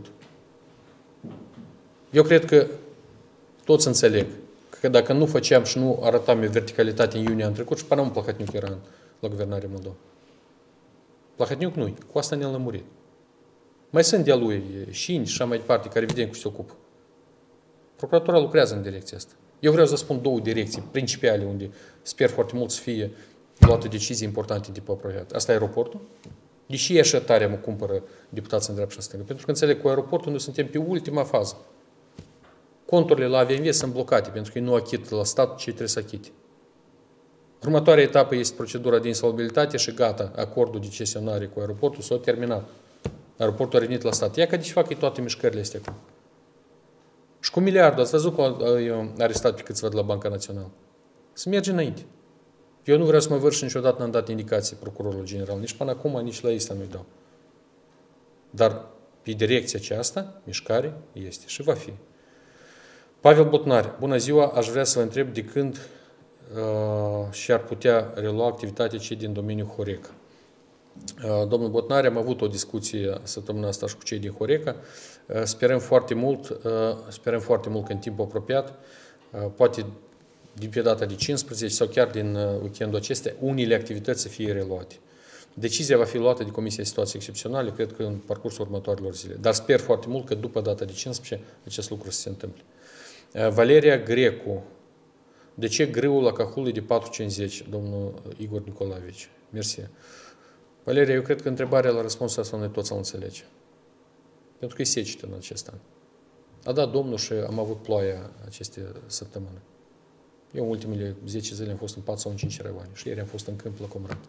Eu cred că toți înțeleg că dacă nu făceam și nu arătam verticalitate în iunie anul trecut, și până un Plahătniuc era la guvernarea Moldova. Plahătniuc nu-i, cu asta ne-a lămurit. Mai sunt de-a lui șini și așa mai departe, care evident că se ocupă. Procuratura lucrează în direcția asta. Eu vreau să spun două direcții principiale unde sper foarte mult să fie luate decizii importante de pe apropiat. Asta e aeroportul. Deși e așa tare mă cumpără deputații în dreapta și în stânga. Pentru că înțeleg cu aeroportul noi suntem pe ultima fază. Conturile la Aviainvest sunt blocate pentru că nu achită la stat ce trebuie să achite. Următoarea etapă este procedura de insolvabilitate și gata, acordul de cesionare cu aeroportul s-a terminat. Aeroportul a revenit la stat. Ia că deci fac toate mișcările astea acum. Și cu miliardul, ați văzut că a arestat pe câțiva de la Banca Națională. Să merge înainte. Eu nu vreau să mă vârș și niciodată n-am dat indicații procurorului general. Nici până acum, nici la ei să nu-i dau. Dar pe direcția aceasta, mișcare este și va fi. Pavel Botnar, bună ziua, aș vrea să vă întreb de când și-ar putea relua activitatea cei din domeniul Horeca. Domnul Botnar, am avut o discuție săptămâna asta și cu cei din Horeca. Sperăm foarte mult că în timp apropiat, poate din pe data de 15 sau chiar din weekendul acesta, unele activități să fie reluate. Decizia va fi luată de Comisia de Situații Excepționale, cred că în parcursul următoarelor zile. Dar sper foarte mult că după data de 15 acest lucru să se întâmple. Valeria Grecu. De ce grâul la Cahului de 4,50, domnul Igor Nicolaevici? Mersi. Valeria, eu cred că întrebarea la răspunsul asta noi toți o înțelege. Pentru că e secetă în acest an. A dat domnul și am avut ploaia aceste săptămâni. Eu în ultimele 10 zile am fost în 4 sau în 5 raioane și ieri am fost în câmp la Comrat.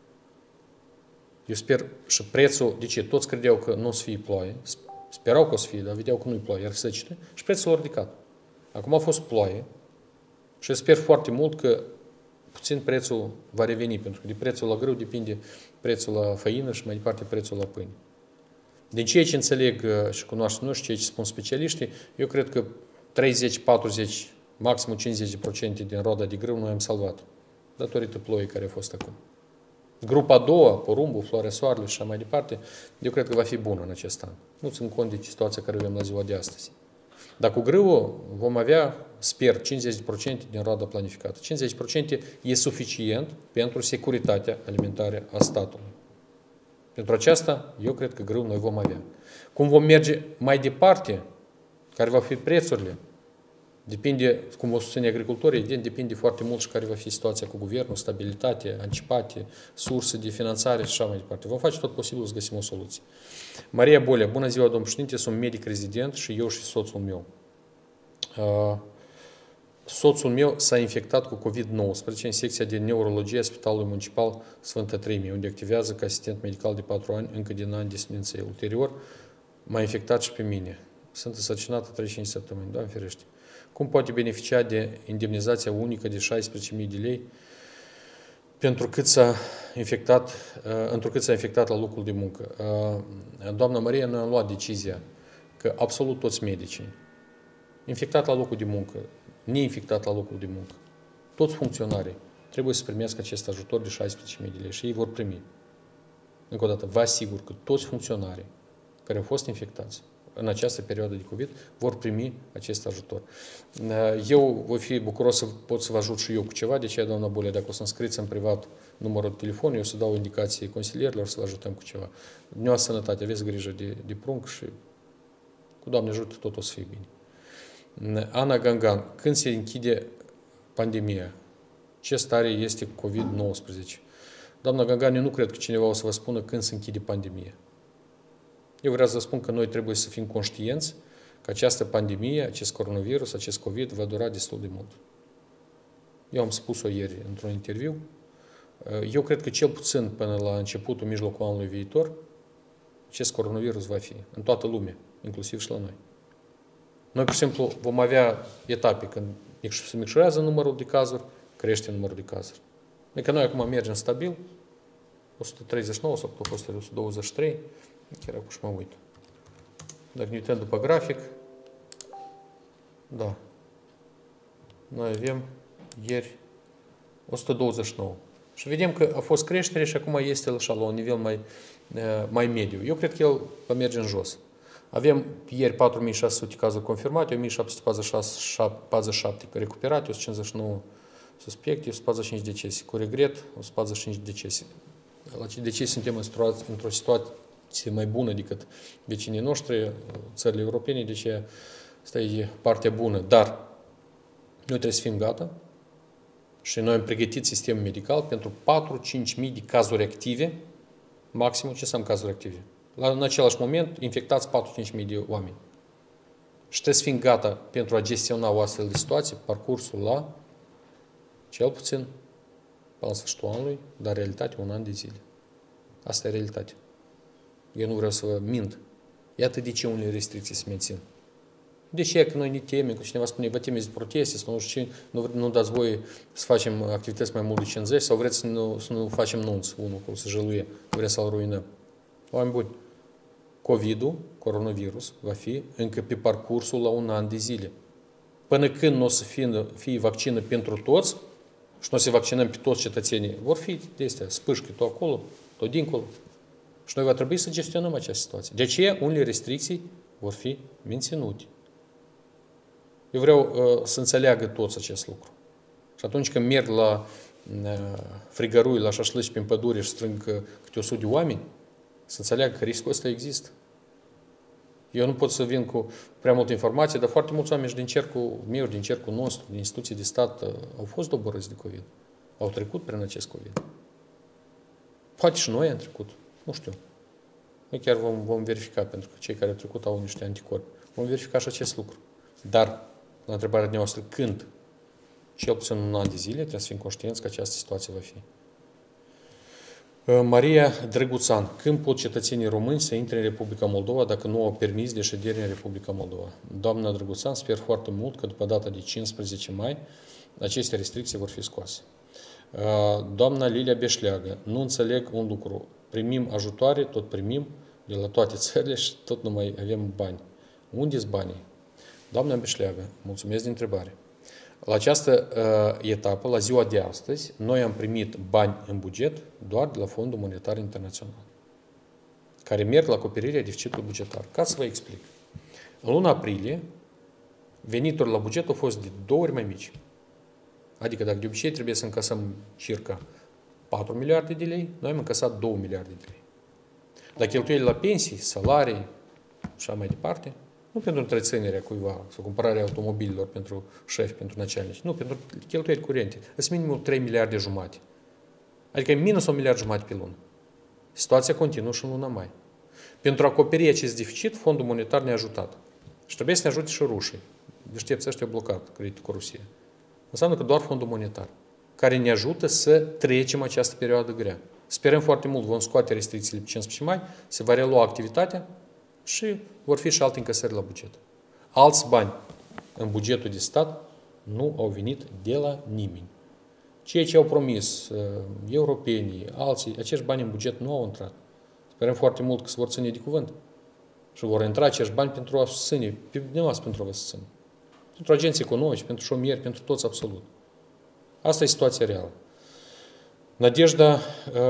Eu sper și prețul, de ce? Toți credeau că nu o să fie ploaie, sperau că o să fie, dar vedeau că nu-i ploaie, iar secetă și prețul l-a ridicat. Acum a fost ploaie și sper foarte mult că puțin prețul va reveni, pentru că de prețul la grâu depinde prețul la făină și mai departe prețul la pâine. Din ceea ce înțeleg și cunoaștem noi și ceea ce spun specialiștii, eu cred că 30, 40, maxim 50% din roda de grâu noi am salvat, datorită ploii care a fost acum. Grupa a doua, porumbul, floarea soarelui și așa mai departe, eu cred că va fi bună în acest an. Nu țin cont de situația care avem la ziua de astăzi. Dar cu grâul vom avea, sper, 50% din roada planificată. 50% e suficient pentru securitatea alimentară a statului. Pentru aceasta, eu cred că grâu noi vom avea. Cum vom merge mai departe, care va fi prețurile, depinde, cum o susține agricultorii, evident, depinde foarte mult și care va fi situația cu guvernul, stabilitate, anticipate, surse de finanțare și așa mai departe. Vom face tot posibilul să găsim o soluție. Maria Bolea, bună ziua, domnul președinte, sunt medic rezident și eu și soțul meu. Soțul meu s-a infectat cu COVID-19 în secția de neurologie a Spitalului Municipal Sfântă Treimie, unde activează ca asistent medical de 4 ani, încă din ani de sminței. Ulterior, m-a infectat și pe mine. Sunt însărcinată 35 săptămâni, Doamne ferește. Cum poate beneficia de indemnizația unică de 16.000 de lei pentru cât s-a infectat la locul de muncă? Doamna Maria, noi am luat decizia că absolut toți medicii infectat la locul de muncă, neinfectat la locul de muncă, toți funcționarii trebuie să primească acest ajutor de 16.000 de lei și ei vor primi. Încă o dată, vă asigur că toți funcționarii care au fost infectați în această perioadă de COVID vor primi acest ajutor. Eu voi fi bucuros să pot să vă ajut și eu cu ceva, de aceea, doamna Bolea, dacă o să înscriți în privat numărul de telefon, eu o să dau indicații consilierilor să vă ajutăm cu ceva. Dumneavoastră sănătate, aveți grijă de prunc și cu Doamne ajută tot o să fie bine. Ana Gangan, când se închide pandemia? Ce stare este COVID-19? Doamna Gangan, eu nu cred că cineva o să vă spună când se închide pandemia. Eu vreau să vă spun că noi trebuie să fim conștienți că această pandemie, acest coronavirus, acest COVID va dura destul de mult. Eu am spus-o ieri într-un interviu. Eu cred că cel puțin până la începutul, mijlocul anului viitor, acest coronavirus va fi în toată lumea, inclusiv și la noi. Noi, pur și simplu, vom avea etape când se micșorează numărul de cazuri, crește numărul de cazuri. Adică noi acum mergem stabil, 139 sau 123, chiar acum și mă uit. Dacă ne uităm după grafic, da, noi avem ieri 129. Și vedem că a fost creștere și acum este așa la un nivel mai mediu. Eu cred că el va merge în jos. Avem ieri 4600 cazuri confirmate, 1747 recuperate, 159 suspecte, 145 decese. Cu regret, 145 decese. La decese suntem într-o situație mai bună decât vecinii noștri, țările europene, deci asta e partea bună. Dar noi trebuie să fim gata și noi am pregătit sistemul medical pentru 4-5 mii de cazuri active, maximum. Ce înseamnă cazuri active? În același moment, infectați 4-5 mii de oameni. Și trebuie să fim gata pentru a gestiona o astfel de situație, parcursul la cel puțin până la sfârșitul anului, dar realitate un an de zile. Asta e realitatea. Eu nu vreau să vă mint. Iată de ce unele restricții se mențin. De ce că noi ne temem, că cineva spune, vă temeți de proteste, sau nu știu ce, nu dați voie să facem activități mai mult de 50, sau vreți să nu facem nunți, unul cu să jăluie, vreți să-l ruinăm. Oameni buni, COVID-ul, coronavirus, va fi încă pe parcursul la un an de zile. Până când nu o să fie vaccină pentru toți și nu o să vaccinăm pe toți cetățenii, vor fi de astea spâșchi tot acolo, tot dincolo. Și noi va trebui să gestionăm această situație. De aceea, unele restricții vor fi menținute. Eu vreau să înțeleagă toți acest lucru. Și atunci când merg la frigărui, la șașlăci prin pădure și strâng câte 100 de oameni, să înțeleagă că riscul ăsta există. Eu nu pot să vin cu prea multă informație, dar foarte mulți oameni din cercul meu, din cercul nostru, din instituții de stat, au fost doborâți de COVID. Au trecut prin acest COVID. Poate și noi am trecut. Nu știu. Noi chiar vom verifica, pentru că cei care au trecut au niște anticorpi. Vom verifica și acest lucru. Dar, la întrebarea dumneavoastră, când? Cel puțin un an de zile, trebuie să fim conștienți că această situație va fi. Maria Drăguțan. Când pot cetățenii români să intre în Republica Moldova dacă nu au permis de ședere în Republica Moldova? Doamna Drăguțan, sper foarte mult că după data de 15 mai aceste restricții vor fi scoase. Doamna Lilia Beșleagă. Nu înțeleg un lucru. Primim ajutoare, tot primim de la toate țările și tot nu mai avem bani. Unde-s banii? Doamna Beșleagă, mulțumesc de întrebare. La această etapă, la ziua de astăzi, noi am primit bani în buget doar de la Fondul Monetar Internațional, care merg la acoperirea deficitului bugetar. Ca să vă explic. În luna aprilie, veniturile la buget au fost de 2 ori mai mici. Adică dacă de obicei trebuie să încasăm circa 4 miliarde de lei, noi am încasat 2 miliarde de lei. La cheltuielile la pensii, salarii și așa mai departe, nu pentru întreținerea cuiva sau cumpărarea automobililor pentru șefi, pentru načalnici, nu, pentru cheltuieli curente. Sunt minimum 3 miliarde jumate. Adică minus 1 miliard jumate pe lună. Situația continuă și în luna mai. Pentru a acoperi acest deficit, Fondul Monetar ne-a ajutat. Și trebuie să ne ajute și rușii. Deștepți ăștia blocat creditul cu Rusia. Înseamnă că doar Fondul Monetar, care ne ajută să trecem această perioadă grea. Sperăm foarte mult, vom scoate restricțiile pe 15 mai, se va relua activitatea și vor fi și alte încasări la buget. Alți bani în bugetul de stat nu au venit de la nimeni. Ceea ce au promis europenii, alții, acești bani în buget nu au intrat. Sperăm foarte mult că se vor ține de cuvânt. Și vor intra acești bani pentru a susține, pe dumneavoastră pentru a vă susține. Pentru agenții economici, pentru șomieri, pentru toți absolut. Asta e situația reală. Nadejda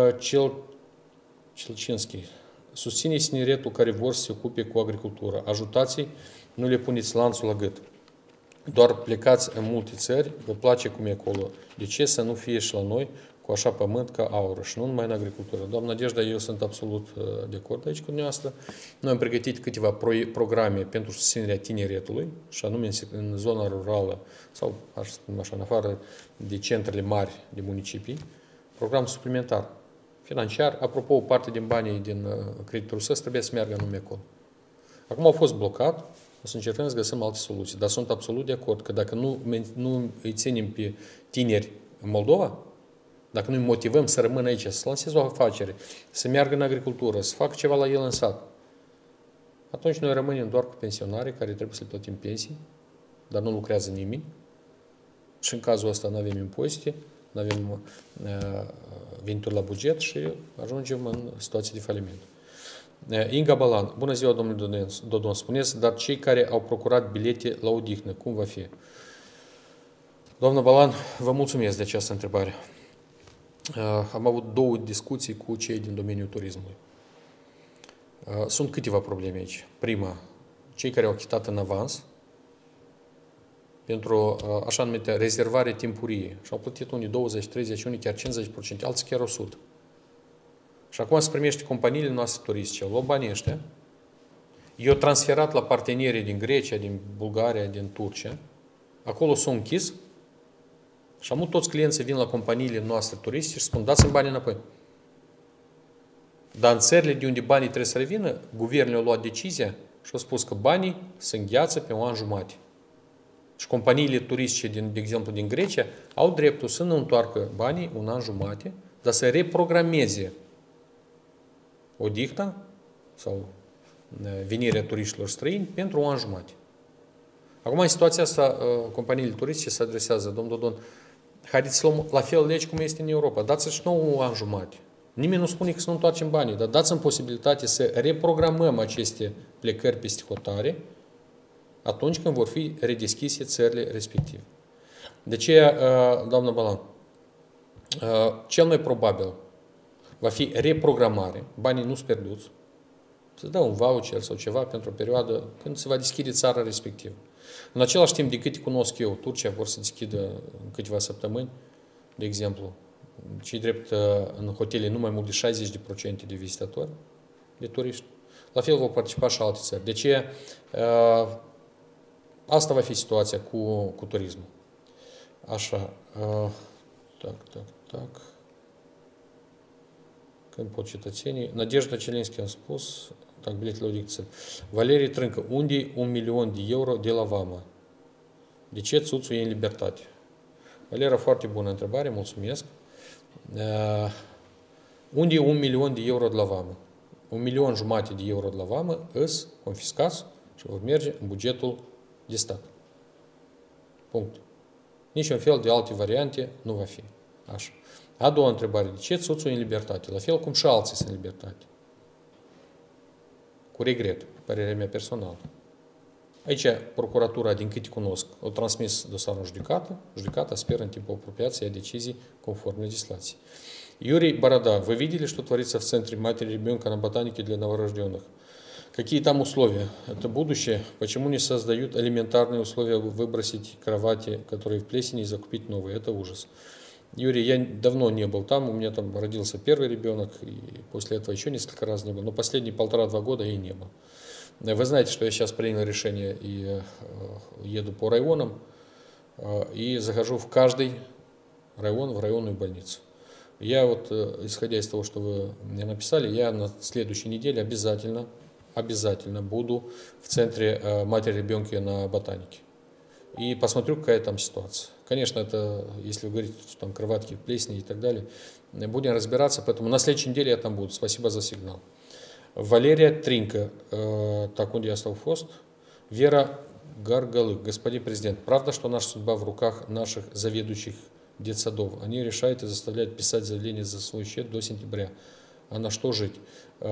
Celcinski. Susțineți tineretul care vor să se ocupe cu agricultura. Ajutați-i, nu le puneți lanțul la gât. Doar plecați în multe țări, vă place cum e acolo. De ce să nu fie și la noi cu așa pământ ca aur și nu numai în agricultură? Doamna Nadejda, eu sunt absolut de acord aici cu dumneavoastră. Noi am pregătit câteva programe pentru susținerea tineretului, și anume în zona rurală sau, aș spune așa, în afară de centrele mari de municipii, program suplimentar financiar. Apropo, o parte din banii din creditul rusesc trebuie să meargă nume acolo. Acum au fost blocat, o să încercăm să găsim alte soluții, dar sunt absolut de acord că dacă nu îi ținem pe tineri în Moldova, dacă nu îi motivăm să rămână aici, să lanseze o afacere, să meargă în agricultură, să facă ceva la el în sat, atunci noi rămânem doar cu pensionari care trebuie să le plătim pensii, dar nu lucrează nimeni și în cazul ăsta nu avem impozite, nu avem venituri la buget și ajungem în situații de faliment. Inga Balan, bună ziua, domnule Dodon, spuneți, dar cei care au procurat bilete la odihnă, cum va fi? Doamna Balan, vă mulțumesc de această întrebare. Am avut două discuții cu cei din domeniul turismului. Sunt câteva probleme aici. Prima, cei care au achitat în avans pentru așa numită rezervare timpurie și au plătit unii 20, 30, unii chiar 50%, alții chiar 100%. Și acum se primește companiile noastre turistice, au luat banii ăștia, i-au transferat la partenerii din Grecia, din Bulgaria, din Turcia, acolo s-au închis și am toți clienții vin la companiile noastre turistice și spun, dați-mi banii înapoi. Dar în țările de unde banii trebuie să revină, guvernul a luat decizia și a spus că banii se îngheață pe un an jumate. Și companiile turistice, de exemplu, din Grecia, au dreptul să nu întoarcă banii un an jumate, dar să reprogrameze odihna sau venirea turiștilor străini pentru un an jumate. Acum, în situația asta, companiile turistice se adresează, domnul Dodon, haideți să luăm la fel legi cum este în Europa, dați-și nou un an jumate. Nimeni nu spune că să nu întoarcem banii, dar dați-mi posibilitate să reprogramăm aceste plecări peste hotare atunci când vor fi redeschise țările respective. De aceea, doamnă Balan, cel mai probabil va fi reprogramare, banii nu-s pierduți, să dă un voucher sau ceva pentru o perioadă când se va deschide țara respectivă. În același timp, de câte cunosc eu, Turcia vor să deschidă în câteva săptămâni, de exemplu, ce drept în hotele nu mai mult de 60% de vizitatori, de turiști. La fel vor participa și alte țări. De ce asta va fi situația cu turismul. Așa. Când pot cetățenii. Nadejda Celinski a spus, biletele odihță. Valerii Trâncă, unde e 1 milion de euro de la vama? De ce țuțul e în libertate? Valera, foarte bună întrebare, mulțumesc. Unde e 1 milion de euro de la vamă? 1,5 milion de euro de la vamă îs confiscați și vor merge în bugetul de stat. Punct. Niciun fel de alte variante nu va fi. Așa. A doua întrebare. De ce țuțul e în libertate? La fel cum și alții sunt în libertate. Cu regret, părerea mea personală. Aici, procuratura, din câte cunosc, a transmis dosarul în judecată. Judecata speră în timpul apropiat să ia decizii conform legislației. Юрий Борода, вы видели, что творится в центре матери ребенка на ботанике для новорожденных? Какие там условия? Это будущее. Почему не создают элементарные условия выбросить кровати, которые в плесени, и закупить новые? Это ужас. Юрий, я давно не был там, у меня там родился первый ребенок, и после этого еще несколько раз не был, но последние 1,5-2 года я не был. Вы знаете, что я сейчас принял решение и еду по районам, и захожу в каждый район, в районную больницу. Я вот, исходя из того, что вы мне написали, я на следующей неделе обязательно буду в центре матери ребенка на ботанике. И посмотрю, какая там ситуация. Конечно, это, если вы говорите, что там кроватки, плесни и так далее, будем разбираться, поэтому на следующей неделе я там буду. Спасибо за сигнал. Валерия Тринка, так он я стал фост. Вера Гаргалык, господин президент, правда, что наша судьба в руках наших заведующих детсадов? Они решают и заставляют писать заявление за свой счет до сентября. А на что жить?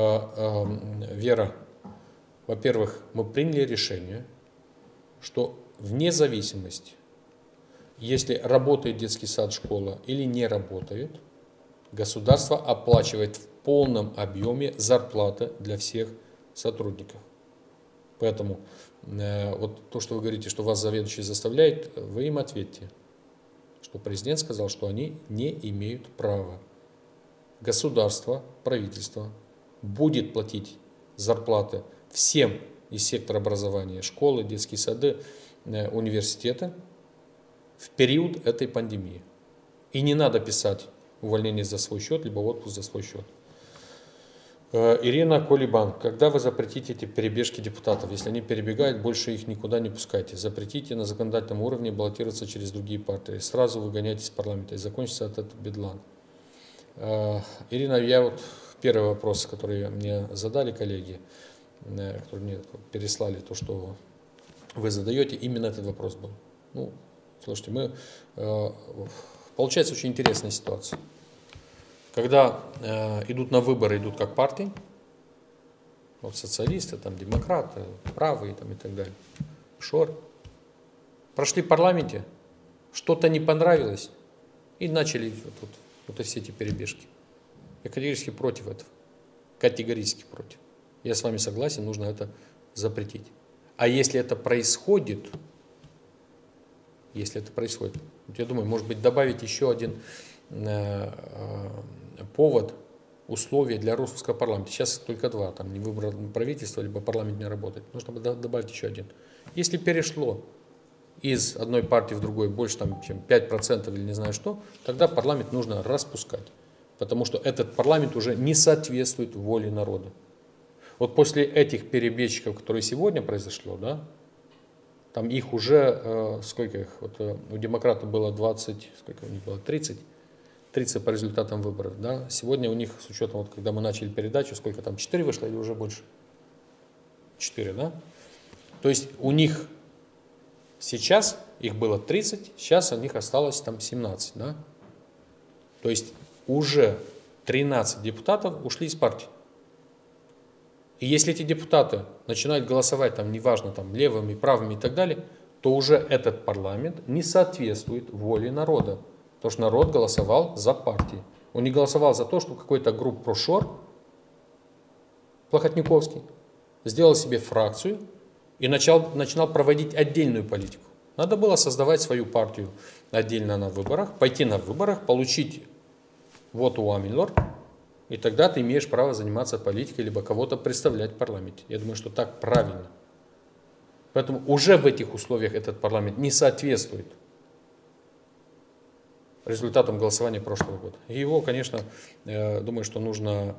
Вера, во-первых, мы приняли решение, что вне зависимости, если работает детский сад, школа или не работает, государство оплачивает в полном объеме зарплаты для всех сотрудников. Поэтому вот то, что вы говорите, что вас заведующий заставляет, вы им ответьте, что президент сказал, что они не имеют права. Государство, правительство будет платить зарплаты всем из сектора образования, школы, детские сады, университеты в период этой пандемии. И не надо писать увольнение за свой счет, либо отпуск за свой счет. Ирина Колибан, когда вы запретите эти перебежки депутатов? Если они перебегают, больше их никуда не пускайте. Запретите на законодательном уровне баллотироваться через другие партии. Сразу выгоняйте из парламента и закончится этот бедлан. Ирина, я вот первый вопрос, который мне задали коллеги, которые мне переслали то, что вы задаете, именно этот вопрос был. Ну, слушайте, получается очень интересная ситуация. Когда идут на выборы, идут как партии, вот социалисты, там, демократы, правые там, и так далее, ШОР, прошли в парламенте, что-то не понравилось, и начали вот все эти перебежки. Я категорически против этого. Категорически против. Я с вами согласен, нужно это запретить. А если это происходит, я думаю, может быть, добавить еще один повод, условия для русского парламента. Сейчас только два, там не выбрано правительство, либо парламент не работает. Нужно добавить еще один. Если перешло из одной партии в другой больше, чем 5% или не знаю что, тогда парламент нужно распускать. Потому что этот парламент уже не соответствует воле народа. Вот после этих перебежчиков, которые сегодня произошло, да, там их уже, сколько их, вот у демократов было 20, сколько у них было, 30 по результатам выборов, да, сегодня у них, с учетом, вот когда мы начали передачу, сколько там, 4 вышло или уже больше? 4, да? То есть у них сейчас, их было 30, сейчас у них осталось там 17, да? То есть уже 13 депутатов ушли из партии. И если эти депутаты начинают голосовать, там, неважно, там, левыми, правыми и так далее, то уже этот парламент не соответствует воле народа. Потому что народ голосовал за партии. Он не голосовал за то, что какой-то групп прошор, Плохотниковский, сделал себе фракцию и начинал проводить отдельную политику. Надо было создавать свою партию отдельно на выборах, пойти на выборах, получить вот уамилор, и тогда ты имеешь право заниматься политикой, либо кого-то представлять в парламенте. Я думаю, что так правильно. Поэтому уже в этих условиях этот парламент не соответствует результатам голосования прошлого года. И его, конечно, думаю, что нужно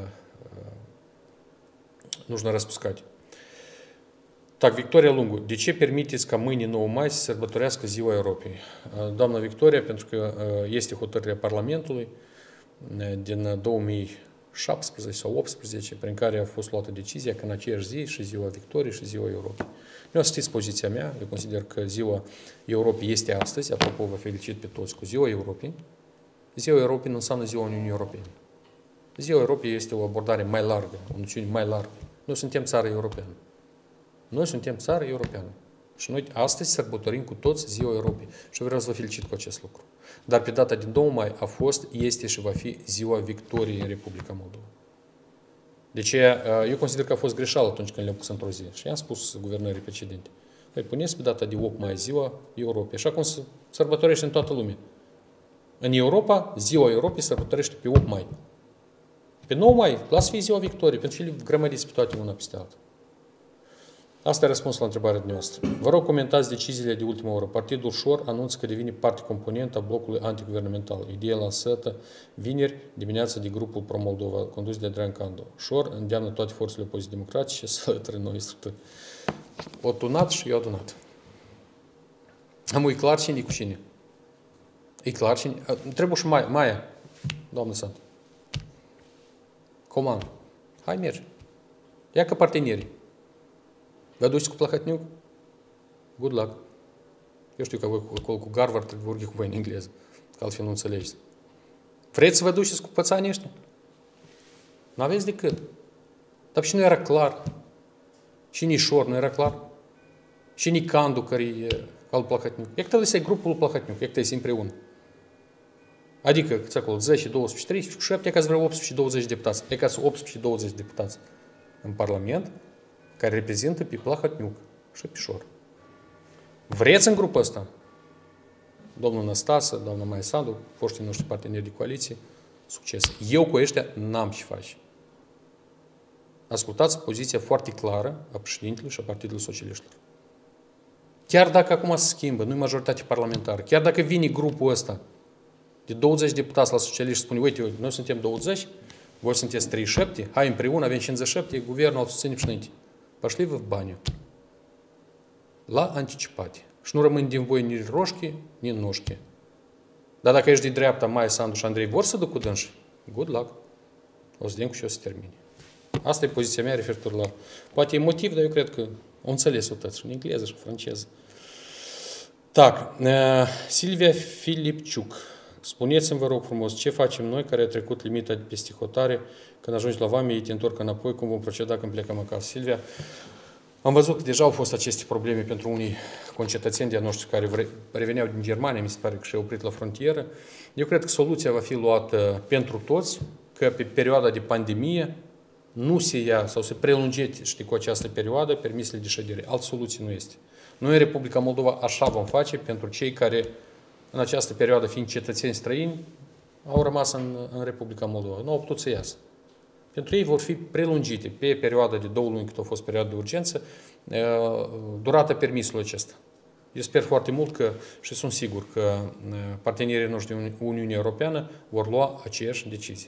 распускать. Так, Виктория Лунгу. De ce permiteți ca mâine 9 mai să sărbătorească Ziua Europei? Doamna Victoria, pentru că este hotărârea Parlamentului din 2017 sau 2018, prin care a fost luată decizia că în aceeași zi și Ziua Victoriei și Ziua Europei. Eu știți poziția mea, eu consider că Ziua Europei este astăzi, apropo vă felicit pe toți cu Ziua Europei. Ziua Europei nu înseamnă Ziua Uniunii Europene. Ziua Europei este o abordare mai largă, o noțiune mai largă. Noi suntem țară europeană. Noi suntem țară europeană. Și noi astăzi sărbătorim cu toți Ziua Europei. Și vreau să vă felicit cu acest lucru. Dar pe data din 2 mai a fost, este și va fi Ziua Victoriei în Republica Moldova. Deci eu consider că a fost greșeală atunci când le-am pus într-o zi. Și i-am spus guvernării precedente. Păi puneți pe data de 8 mai Ziua Europei. Așa cum se sărbătorește în toată lumea. În Europa, Ziua Europei sărbătorește pe 8 mai. Pe 9 mai, lasă fi Ziua Victoriei, pentru că le grămădiți pe toate una peste alta. Asta e răspunsul la întrebarea dumneavoastră. Vă rog, comentați deciziile de ultimă oră. Partidul ШОР anunță că devine parte componentă a blocului antiguvernamental. Ideea lansată vineri dimineața de grupul Pro-Moldova, condus de Adrian Candu. ШОR îndeamnă toate forțele opoziției democratice să alăture noi structuri. O tunat și eu adunat. E clar cine cu cine. E clar cine. Trebuie și Maia, doamnă Sant. Comand. Hai, mergi. Ia ca parteneri. Vă duceți cu Plahotniuc? Good luck. Eu știu că voi acolo cu Garvard trebuie vorbi cu voi în engleză, că altfel nu înțelegeți. Vreți să vă duceți cu pățanii ăștia? N-aveți decât. Dar și nu era clar. Și nici ШОР nu era clar. și Nicandu, care e al Plahotniuc. E că este grupul Plahotniuc, e că este împreună. Adică, câți acolo, 10, 12, 13, 7, e ca să vreau 18-20 deputați. E ca să 18-20 deputați în Parlament care reprezintă pe Plahotniuc și pe Șor. Vreți în grupul ăsta? Domnul Năstase, doamna Maia Sandu, foștii noștri parteneri de coaliție, succes. Eu cu ăștia n-am ce face. Ascultați poziția foarte clară a președintelui și a Partidului Socialiștilor. Chiar dacă acum se schimbă, nu-i majoritate parlamentară, chiar dacă vine grupul ăsta de 20 deputați la socialiști și spune, uite, noi suntem 20, voi sunteți 37, hai împreună, avem 57, guvernul îl susține și înainte. Пошли-vă в bani. La anticipate. Și nu rămân din voi nici roșchi, nici noșchi. Dar dacă ești de dreapta, Maia Sandu și Andrei vor să duc cu dânși, good luck. O să vedem cu ce o să termine. Asta e poziția mea referitor la... Poate e motiv, dar eu cred că o înțeles-o tăți și în engleză și în franceză. Так, Silvia Filipciuc. Spuneți-mi, vă rog frumos, ce facem noi care a trecut limita de peste hotare, când ajungi la vame, ei te întorc înapoi, cum vom proceda când plecăm acasă? Silvia, am văzut că deja au fost aceste probleme pentru unii concetățeni de-a noștri care reveneau din Germania, mi se pare că și-au oprit la frontieră. Eu cred că soluția va fi luată pentru toți, că pe perioada de pandemie nu se ia sau se prelungește cu această perioadă permisele de ședere. Altă soluție nu este. Noi în Republica Moldova așa vom face pentru cei care în această perioadă, fiind cetățeni străini, au rămas în Republica Moldova. Nu au putut să iasă. Pentru ei vor fi prelungite pe perioada de 2 luni, cât a fost perioada de urgență, durata permisului acesta. Eu sper foarte mult că, și sunt sigur că partenerii noștri din Uniunea Europeană vor lua aceeași decizie.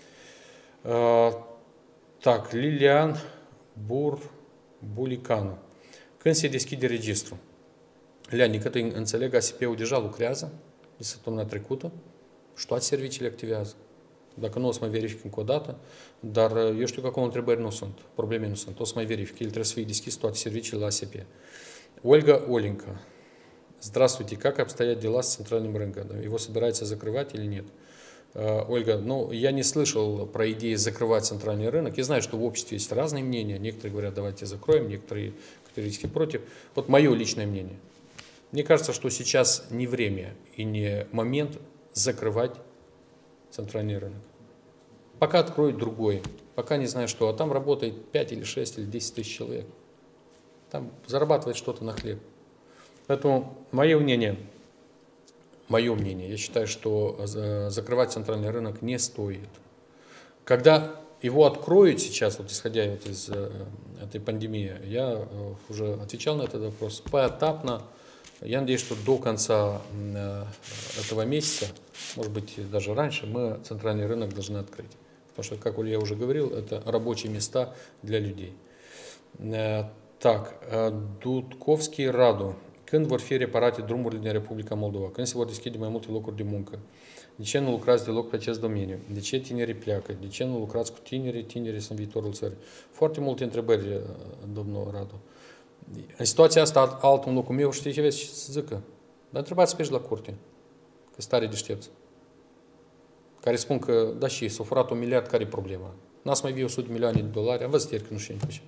Так, Lilian Bulicanu. Când se deschide registrul? Leani, cât înțeleg, ASP-ul deja lucrează de săptămâna trecută și toate serviciile activează. Dacă nu, o să mai verific încă o dată, dar eu știu că acolo întrebări nu sunt, probleme nu sunt. O să mai verific. El trebuie să fie deschis toate serviciile la ASP. Ольга Оленька. Здравствуйте. Как обстоят дела с центральным рынком? Его собираются закрывать или нет? Ольга, ну, я не слышал про идеи закрывать центральный рынок. Я знаю, что в обществе есть разные мнения. Некоторые говорят, давайте закроем, некоторые категорически против. Вот мое личное мнение. Мне кажется, что сейчас не время и не момент закрывать центральный рынок. Пока откроют другой, пока не знаю что, а там работает 5 или 6 или 10 тысяч человек. Там зарабатывает что-то на хлеб. Поэтому мое мнение, я считаю, что закрывать центральный рынок не стоит. Когда его откроют сейчас, вот исходя вот из этой пандемии, я уже отвечал на этот вопрос, поэтапно. Я надеюсь, что до конца этого месяца, может быть, даже раньше, мы центральный рынок должны открыть. Потому что, как я уже говорил, это rабочие места для людей. Так, Dudkovski Radu. Când vor fi reparate drumurile din Republica Moldova? Când se vor deschide mai multe locuri de muncă? De ce nu lucrați deloc pe acest domeniu? De ce tinerii pleacă? De ce nu lucrați cu tinerii? Tinerii sunt viitorul țării. Foarte multe întrebări, domnul Radu. În situația asta, altul în locul meu, știi ce vezi ce să zică? Dar întrebați pe la curte, că stare deștepți, care spun că, da, și s-a furat 1 miliard, care e problema? N-ați mai vii 100 de milioane de dolari, am văzut ieri că nu știu nici.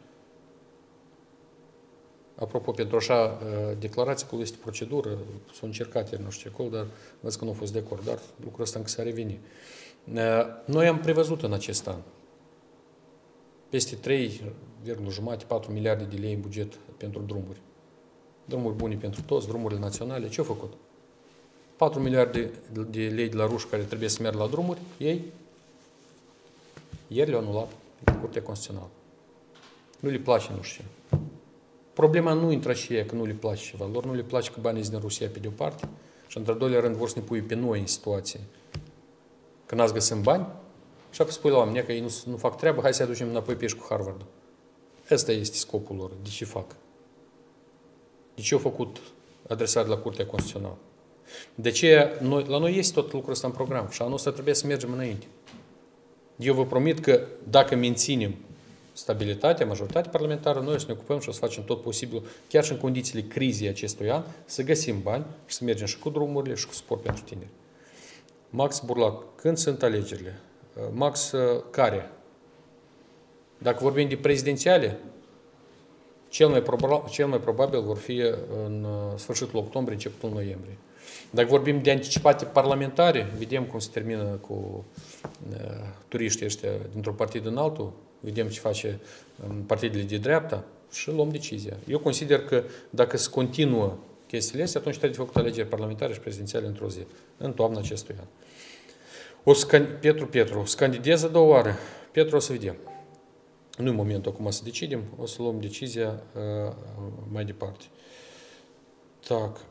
Apropo, pentru așa declarație, acolo este procedură, s-a încercat ieri, nu știu ce acolo, dar văd că nu a fost de acord, dar lucrul ăsta încă s-a revenit. Noi am prevăzut în acest an peste 3,4 miliarde de lei în buget pentru drumuri. Drumuri bune pentru toți, drumurile naționale. Ce au făcut? 4 miliarde de lei de la ruși care trebuie să meargă la drumuri, ei ieri le-au anulat în Curtea Constituțională. Nu le place, nu știu. Problema nu intră și e că nu le place ceva. Lor nu le place că banii sunt din Rusia pe de-o parte și într-al doilea rând vor să ne pui pe noi în situație. Când ați găsim bani, și apoi spui la oameni că ei nu fac treabă, hai să aducem înapoi pe cu Harvard. Ăsta este scopul lor. De ce fac? De ce au făcut adresare la Curtea Constituțională? De ce la noi este tot lucrul ăsta în program și anul ăsta trebuie să mergem înainte. Eu vă promit că dacă menținem stabilitatea, majoritatea parlamentară, noi o să ne ocupăm și o să facem tot posibil, chiar și în condițiile crizei acestui an, să găsim bani și să mergem și cu drumurile și cu sport pentru tineri. Max Burlac, când sunt alegerile? Max, care? Dacă vorbim de prezidențiale, Cel mai probabil vor fi în sfârșitul octombrie, începutul noiembrie. Dacă vorbim de anticipate parlamentare, vedem cum se termină cu turiștii ăștia dintr-un partid în altul, vedem ce face partidele de dreapta și luăm decizia. Eu consider că dacă se continuă chestiile astea, atunci trebuie făcut alegeri parlamentare și prezidențiale într-o zi, în toamna acestui an. Petru, să candideze a doua oară. Petru, o să vedem. Nu e momentul acum să decidem, o să luăm decizia mai departe. Так,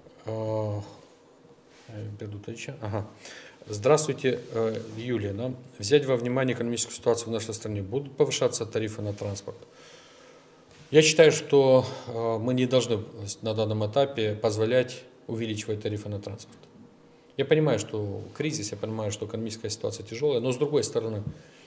перейдут еще. Ага. Здравствуйте, Юлия. Да? Взять во внимание экономическую ситуацию в нашей стране, будут повышаться тарифы на транспорт? Я считаю, что мы не должны на данном этапе позволять увеличивать тарифы на транспорт. Я понимаю, что кризис, я понимаю, что экономическая ситуация тяжелая, но с другой стороны,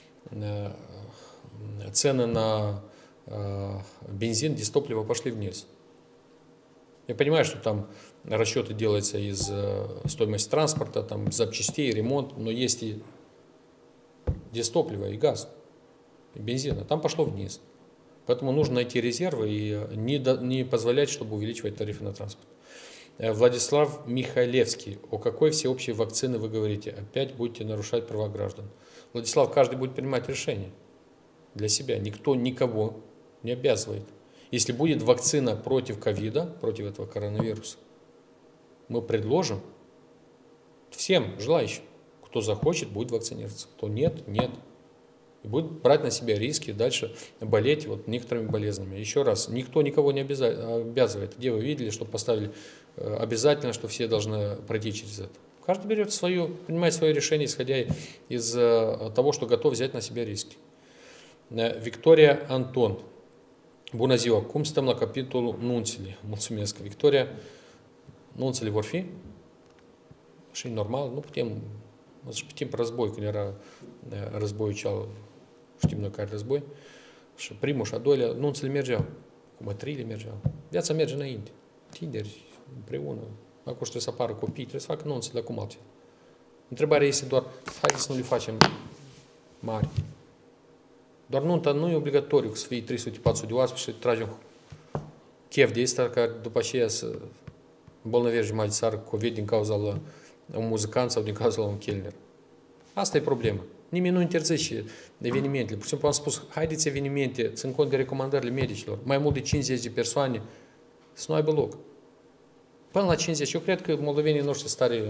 цены на бензин, дизтопливо пошли вниз. Я понимаю, что там расчеты делаются из стоимости транспорта, там запчастей, ремонт, но есть и дизтопливо, и газ, и бензин, там пошло вниз. Поэтому нужно найти резервы и не позволять, чтобы увеличивать тарифы на транспорт. Владислав Михайлевский. О какой всеобщей вакцины вы говорите? Опять будете нарушать права граждан. Владислав, каждый будет принимать решение для себя. Никто никого не обязывает. Если будет вакцина против ковида, против этого коронавируса, мы предложим всем желающим. Кто захочет, будет вакцинироваться. Кто нет, нет. И будет брать на себя риски, дальше болеть вот некоторыми болезнями. Еще раз, никто никого не обязывает. Где вы видели, что поставили обязательно, что все должны пройти через это. Каждый берет принимает свое решение, исходя из того, что готов взять на себя риски. Victoria Anton. Bună ziua! Cum stăm la capitolul nunțile? Mulțumesc! Victoria, nunțele vor fi? Și normal, nu putem timp război, când era războiul cel, știm noi care război, și primul și a doilea, nunțele mergeau, cum a treile mergeau. Viața merge înainte. Tineri, împreună. Acum trebuie să apară copii, trebuie să facă nunțele acum altfel. Întrebarea este doar, haideți să nu le facem mari. Doar nunta nu e obligatoriu să fie 300-400 de oaspeți și tragem chef de ăsta, care după aceea să îmbolnăvești jumătate de țară COVID din cauza la un muzicant sau din cauza la un chelner. Asta e problema. Nimeni nu interzice evenimentele. Pur și simplu am spus, haideți evenimente, țin cont de recomandările medicilor, mai mult de 50 de persoane, să nu aibă loc. Până la 50. Eu cred că moldovenii noștri sunt tare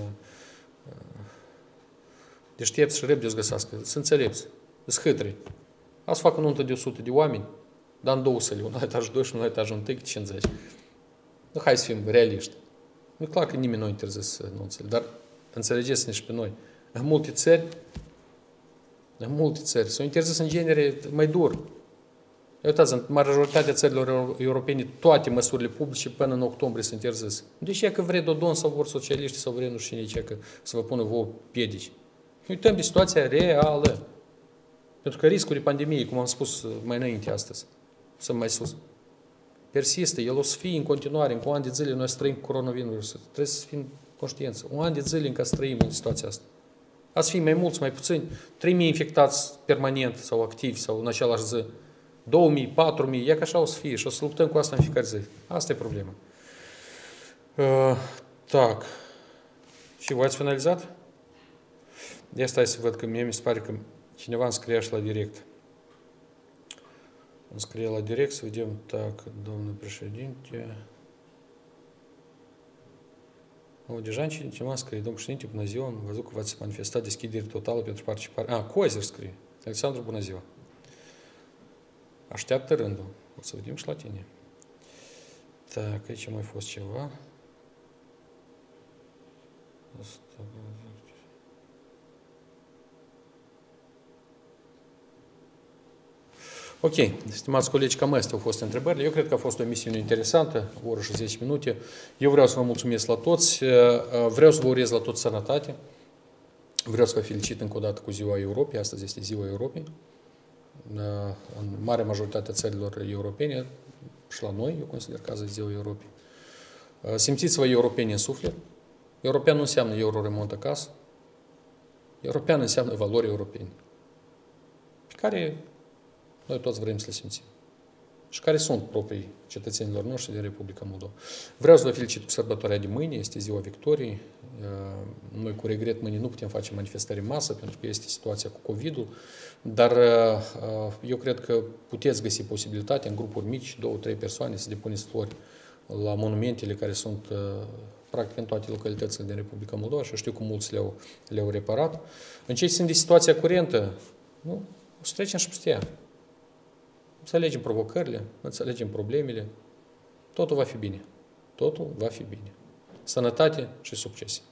deștepți și repede o să găsească. Sunt înțelepți, sunt hâtri. A să facă nuntă de 100 de oameni, dar în două săli, unul la etajul 2 și unul la etajul 1, 50. Nu, hai să fim realiști. Nu e clar că nimeni nu a interzis nunțele, dar înțelegeți-ne și pe noi. În multe țări, s-au interzis în genere mai dur. Uitați, în majoritatea țărilor europene, toate măsurile publice până în octombrie sunt interzise. Deci e că vrei Dodon sau vor socialiști sau vrei nu știu cine, că să vă pună vouă piedici. Uităm de situația reală. Pentru că riscul de pandemie, cum am spus mai înainte astăzi, sunt mai sus, persistă, el o să fie în continuare, în un an de zile noi trăim cu coronavirusul. Trebuie să fim conștienți. Un an de zile încă să trăim în situația asta. A să fie mai mulți, mai puțini, 3.000 infectați permanent sau activi sau în același zi, 2.000, 4.000, e că așa o să fie și o să luptăm cu asta în fiecare zi. Asta e problema. Так. Și voi ați finalizat? De asta să văd că mie mi se pare că cineva îmi scrie și la direct. Îmi scrie la direct, să vedem, так, domnul președinte. De женщине cineva scrie, domnul președinte, bună ziua, am văzut că v-ați manifestat deschidere totală pentru participare. Cozer scrie. Alexandru, bună ziua. Așteaptă rândul. O să vedem și la tine. Так, aici a mai fost ceva. Ok, stimați colegi, cam astea au fost întrebările. Eu cred că a fost o emisiune interesantă, o oră și 10 minute. Eu vreau să vă mulțumesc la toți, vreau să vă urez la toți sănătate, vreau să vă felicit încă o dată cu Ziua Europei, astăzi este Ziua Europei. În marea majoritate a țărilor europene și la noi, eu consider că azi e Ziua Europei. Simțiți-vă europeni în suflet. European nu înseamnă euro remont acasă. European înseamnă valori europene, pe care noi toți vrem să le simțim. și care sunt proprii cetățenilor noștri din Republica Moldova. Vreau să vă felicit cu sărbătoarea de mâine, este ziua victoriei. Noi cu regret mâine nu putem face manifestări în masă pentru că este situația cu COVID-ul, dar eu cred că puteți găsi posibilitatea în grupuri mici, 2-3 persoane, să depuneți flori la monumentele care sunt practic în toate localitățile din Republica Moldova și știu că mulți le-au reparat. În ce țin de situația curentă, nu, o să trecem și peste ea. Înțelegem provocările, înțelegem problemele, totul va fi bine. Totul va fi bine. Sănătate și succes!